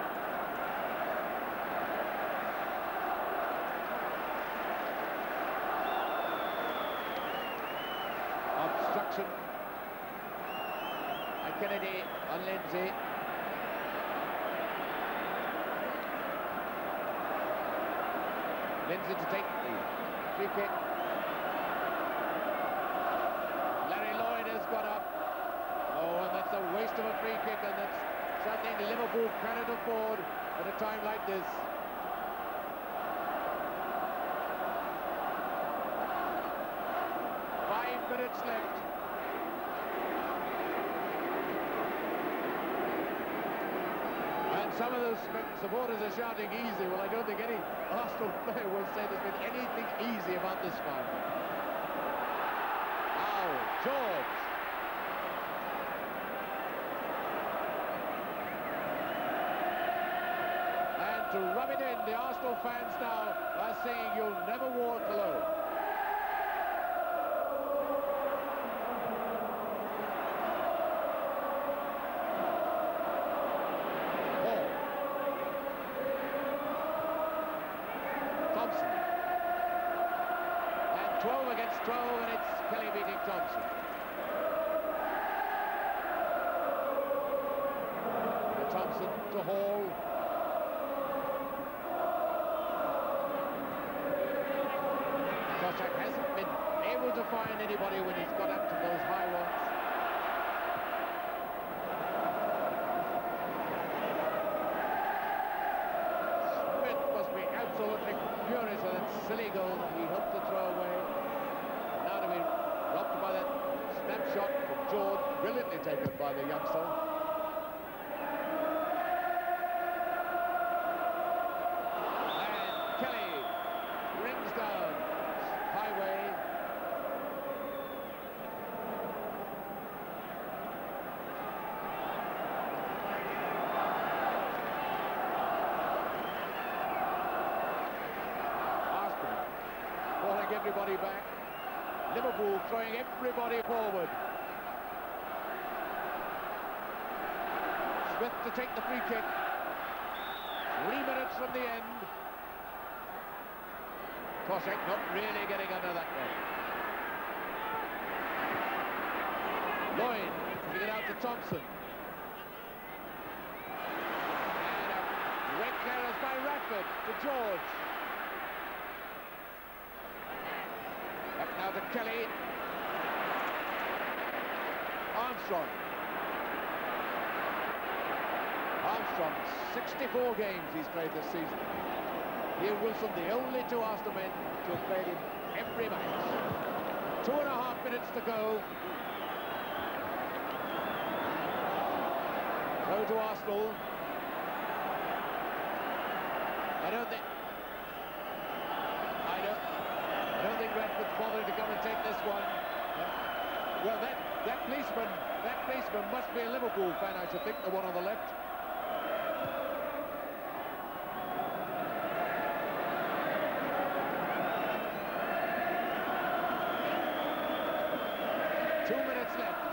S1: Obstruction. And Kennedy on Lindsay. Lindsay to take the free kick. Got up. Oh, and that's a waste of a free kick, and that's something Liverpool cannot afford at a time like this. Five minutes left. And some of those supporters are shouting easy. Well, I don't think any Arsenal player will say there's been anything easy about this fight. Now, George. To rub it in, the Arsenal fans now are saying you'll never walk alone. Paul. Thompson. And 12 against 12, and it's Kelly beating Thompson. Thompson to Hall. Toshack hasn't been able to find anybody when he's got up to those high ones. Smith must be absolutely furious at that silly goal that he hoped to throw away. Now to be robbed by that snapshot from George, brilliantly taken by the youngster. Everybody back. Liverpool throwing everybody forward. Smith to take the free kick. 3 minutes from the end. Toshack not really getting under that one. Lloyd giving it out to Thompson. And a great clearance by Radford to George. Now to Kelly. Armstrong. Armstrong, 64 games he's played this season. Ian Wilson, the only two Arsenal men to have played in every match. 2.5 minutes to go. Go to Arsenal. I don't think Radford's bothering to come and take this one. Well, that policeman must be a Liverpool fan, I should think, the one on the left. Two minutes left.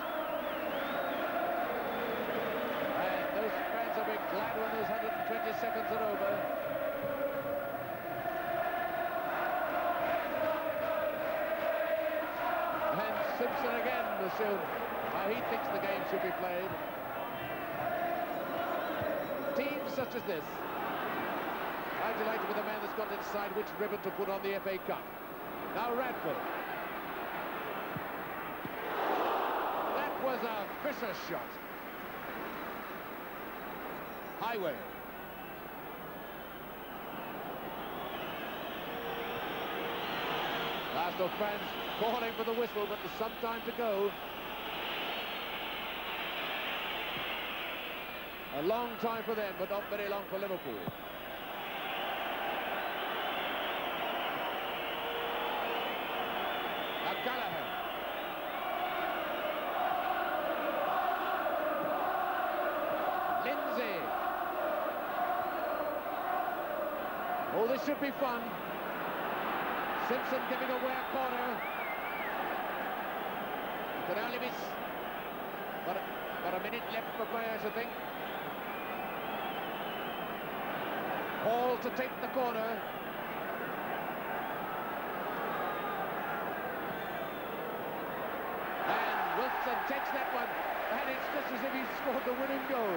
S1: And those fans will be glad when those 120 seconds are over. Simpson again will show how he thinks the game should be played. Teams such as this I'm delighted with the man that's got to decide which ribbon to put on the FA Cup. Now Radford. That was a vicious shot. Highway. Arsenal fans calling for the whistle, but there's some time to go. A long time for them, but not very long for Liverpool. Now Gallagher. Lindsay. Oh, this should be fun. Simpson giving away a corner. It could only be but a minute left for players, I think. Hall to take the corner. And Wilson takes that one. And it's just as if he scored the winning goal.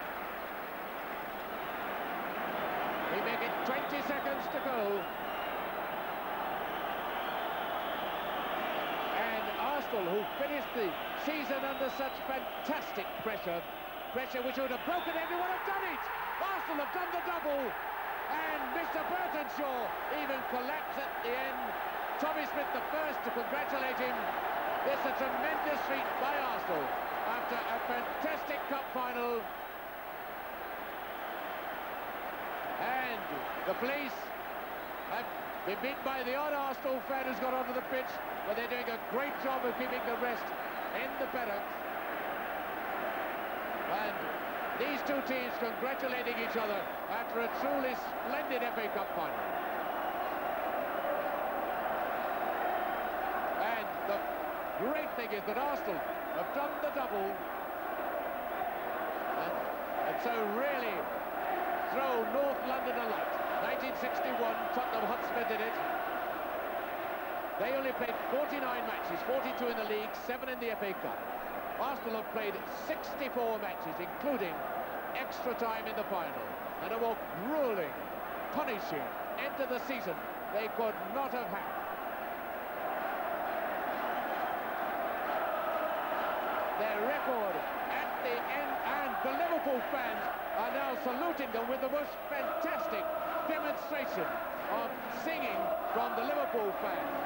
S1: We make it 20 seconds to go. Who finished the season under such fantastic pressure which would have broken everyone, have done it! Arsenal have done the double, and Mr. Burtonshaw even collapsed at the end. Tommy Smith the first to congratulate him. It's a tremendous feat by Arsenal after a fantastic cup final. And the police have been beaten by the odd Arsenal fan who's got onto the pitch, but they're doing a great job of keeping the rest in the barracks. And these two teams congratulating each other after a truly splendid FA Cup final. And the great thing is that Arsenal have done the double, and so really throw North London alight. 1961, Tottenham Hotspur did it. They only played 49 matches, 42 in the league, 7 in the FA Cup. Arsenal have played 64 matches, including extra time in the final. And a more grueling, punishing end to the season they could not have had. Their record at the end, and the Liverpool fans are now saluting them with the most fantastic demonstration of singing from the Liverpool fans.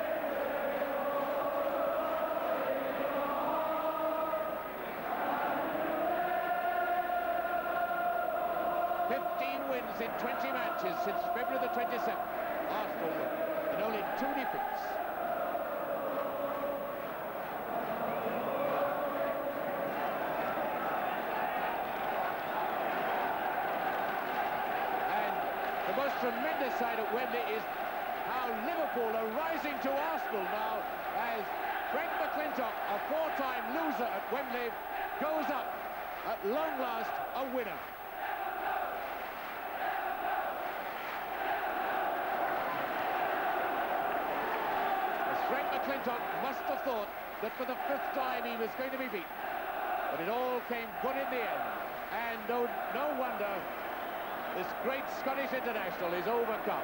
S1: Wins in 20 matches since February the 27th. Arsenal in only 2 defeats. And the most tremendous side at Wembley is how Liverpool are rising to Arsenal now as Frank McClintock, a 4-time loser at Wembley, goes up at long last a winner. Frank McClintock must have thought that for the 5th time he was going to be beaten. But it all came good in the end. And no wonder this great Scottish international is overcome.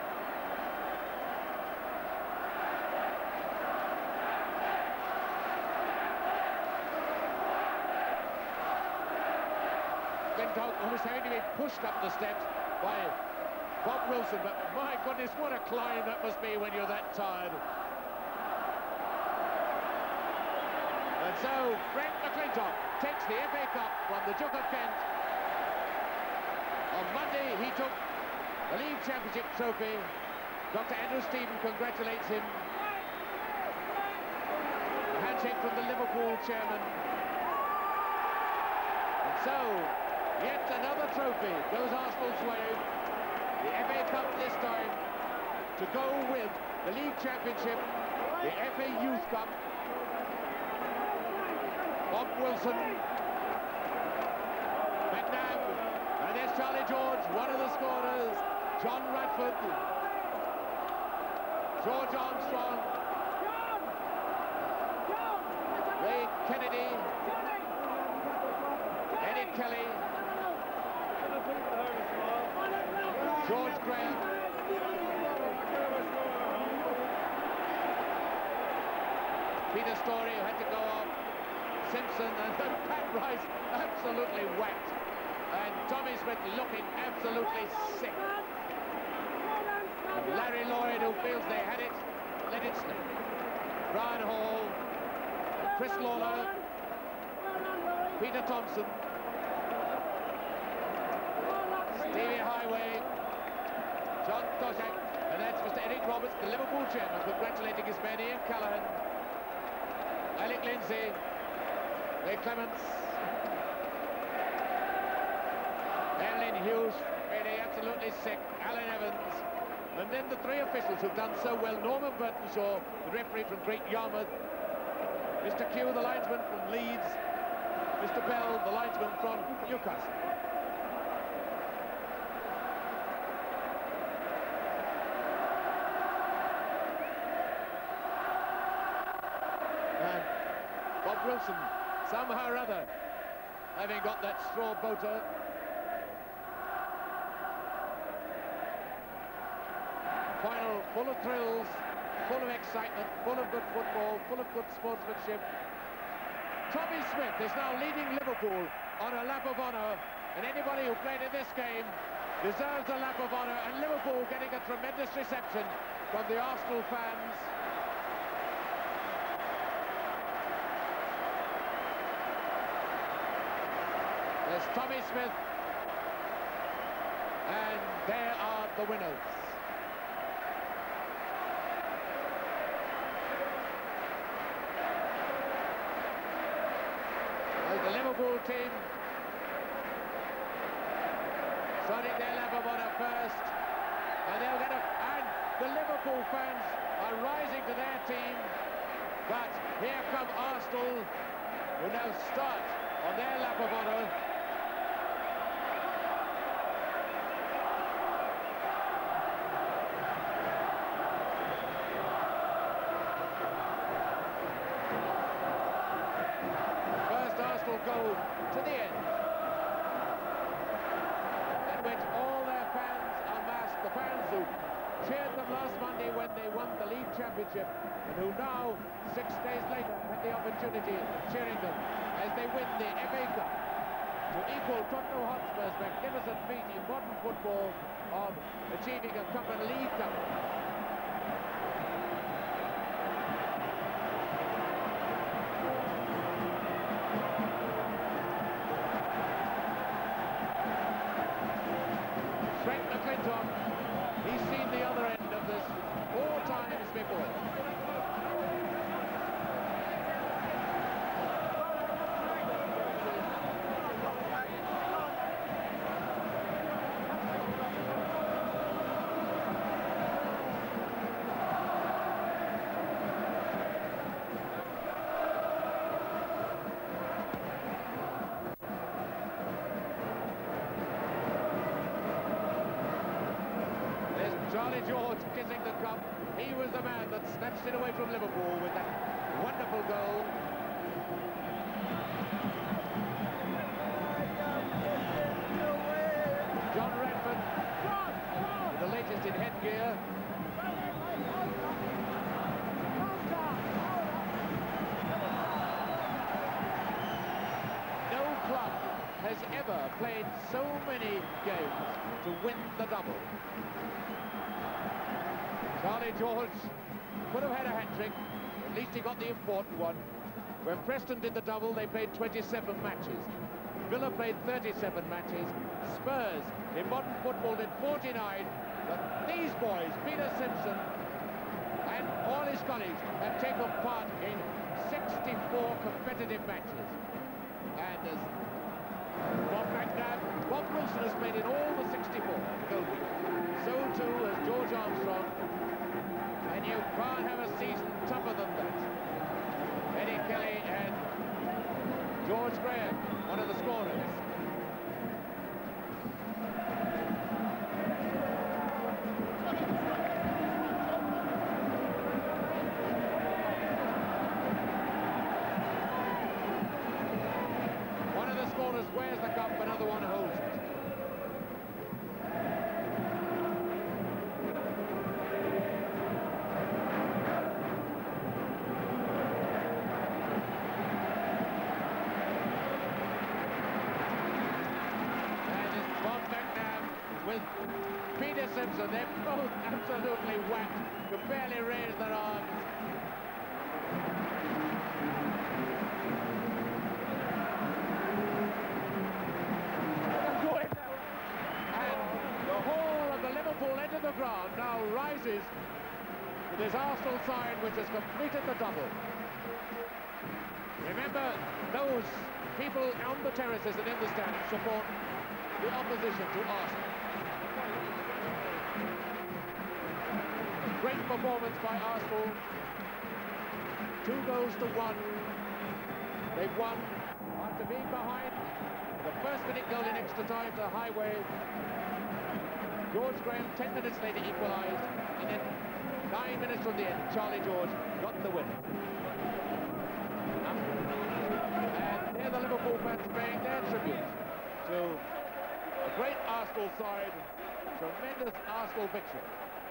S1: McClintock was having to be pushed up the steps by Bob Wilson. But my goodness, what a climb that must be when you're that tired. And so Frank McClintock takes the FA Cup from the Duke of Kent. On Monday he took the League Championship trophy. Dr. Andrew Stephen congratulates him. A handshake from the Liverpool chairman. And so yet another trophy goes Arsenal's way. The FA Cup this time to go with the League Championship, the FA Youth Cup. Bob Wilson, McNabb, and there's Charlie George, one of the scorers, John Radford, George Armstrong, Ray Kennedy, Eddie Kelly, George Graham. Peter Story, who had to go off. Simpson, and then Pat Rice absolutely whacked. And Tommy Smith looking absolutely sick. And Larry Lloyd, who feels they had it, let it slip. Brian Hall, Chris Lawler, Peter Thompson, Stevie Highway, John Toshak, and that's Mr. Eric Roberts, the Liverpool chairman, congratulating his man Ian Callaghan, Alec Lindsay, Ray Clements, Emlyn Hughes, really absolutely sick, Alan Evans, and then the three officials who've done so well: Norman Burtonshaw, the referee from Great Yarmouth, Mr. Q, the linesman from Leeds, Mr. Bell, the linesman from Newcastle. And Bob Wilson, somehow or other, having got that straw boater. Final full of thrills, full of excitement, full of good football, full of good sportsmanship. Tommy Smith is now leading Liverpool on a lap of honour, and anybody who played in this game deserves a lap of honour, and Liverpool getting a tremendous reception from the Arsenal fans. There's Tommy Smith, and there are the winners. The Liverpool team starting their lap of honour first, and they'll get and the Liverpool fans are rising to their team, but here come Arsenal, who now start on their lap of honour. Go to the end, in which all their fans are masked, the fans who cheered them last Monday when they won the league championship, and who now, 6 days later, had the opportunity of cheering them as they win the FA Cup to equal Tottenham Hotspur's magnificent feat in modern football of achieving a cup and league cup. He's seen the other end of this 4 times before. Charlie George kissing the cup. He was the man that snatched it away from Liverpool with that wonderful goal. John Redford with the latest in headgear. No club has ever played so many games to win the double. Charlie George could have had a hat-trick. At least he got the important one. When Preston did the double, they played 27 matches. Villa played 37 matches. Spurs, in modern football, did 49. But these boys, Peter Simpson and all his colleagues, have taken part in 64 competitive matches. And as Bob McNabb, Bob Wilson has played in all the 64 goalkeepers. So too has George Armstrong. And you can't have a season tougher than that. Eddie Kelly and George Graham, one of the scorers. One of the scorers wears the cup, another one holds it. with Peter Simpson. They're both absolutely whacked, could barely raise their arms. And the whole of the Liverpool end of the ground now rises with this Arsenal side which has completed the double. Remember, those people on the terraces and in the stands support the opposition to Arsenal. Great performance by Arsenal. 2 goals to 1. They've won after being behind. The first-minute goal in extra time to Highway. George Graham 10 minutes later equalised, and then 9 minutes from the end, Charlie George got the winner. And here the Liverpool fans paying their tribute to a great Arsenal side. Tremendous Arsenal victory.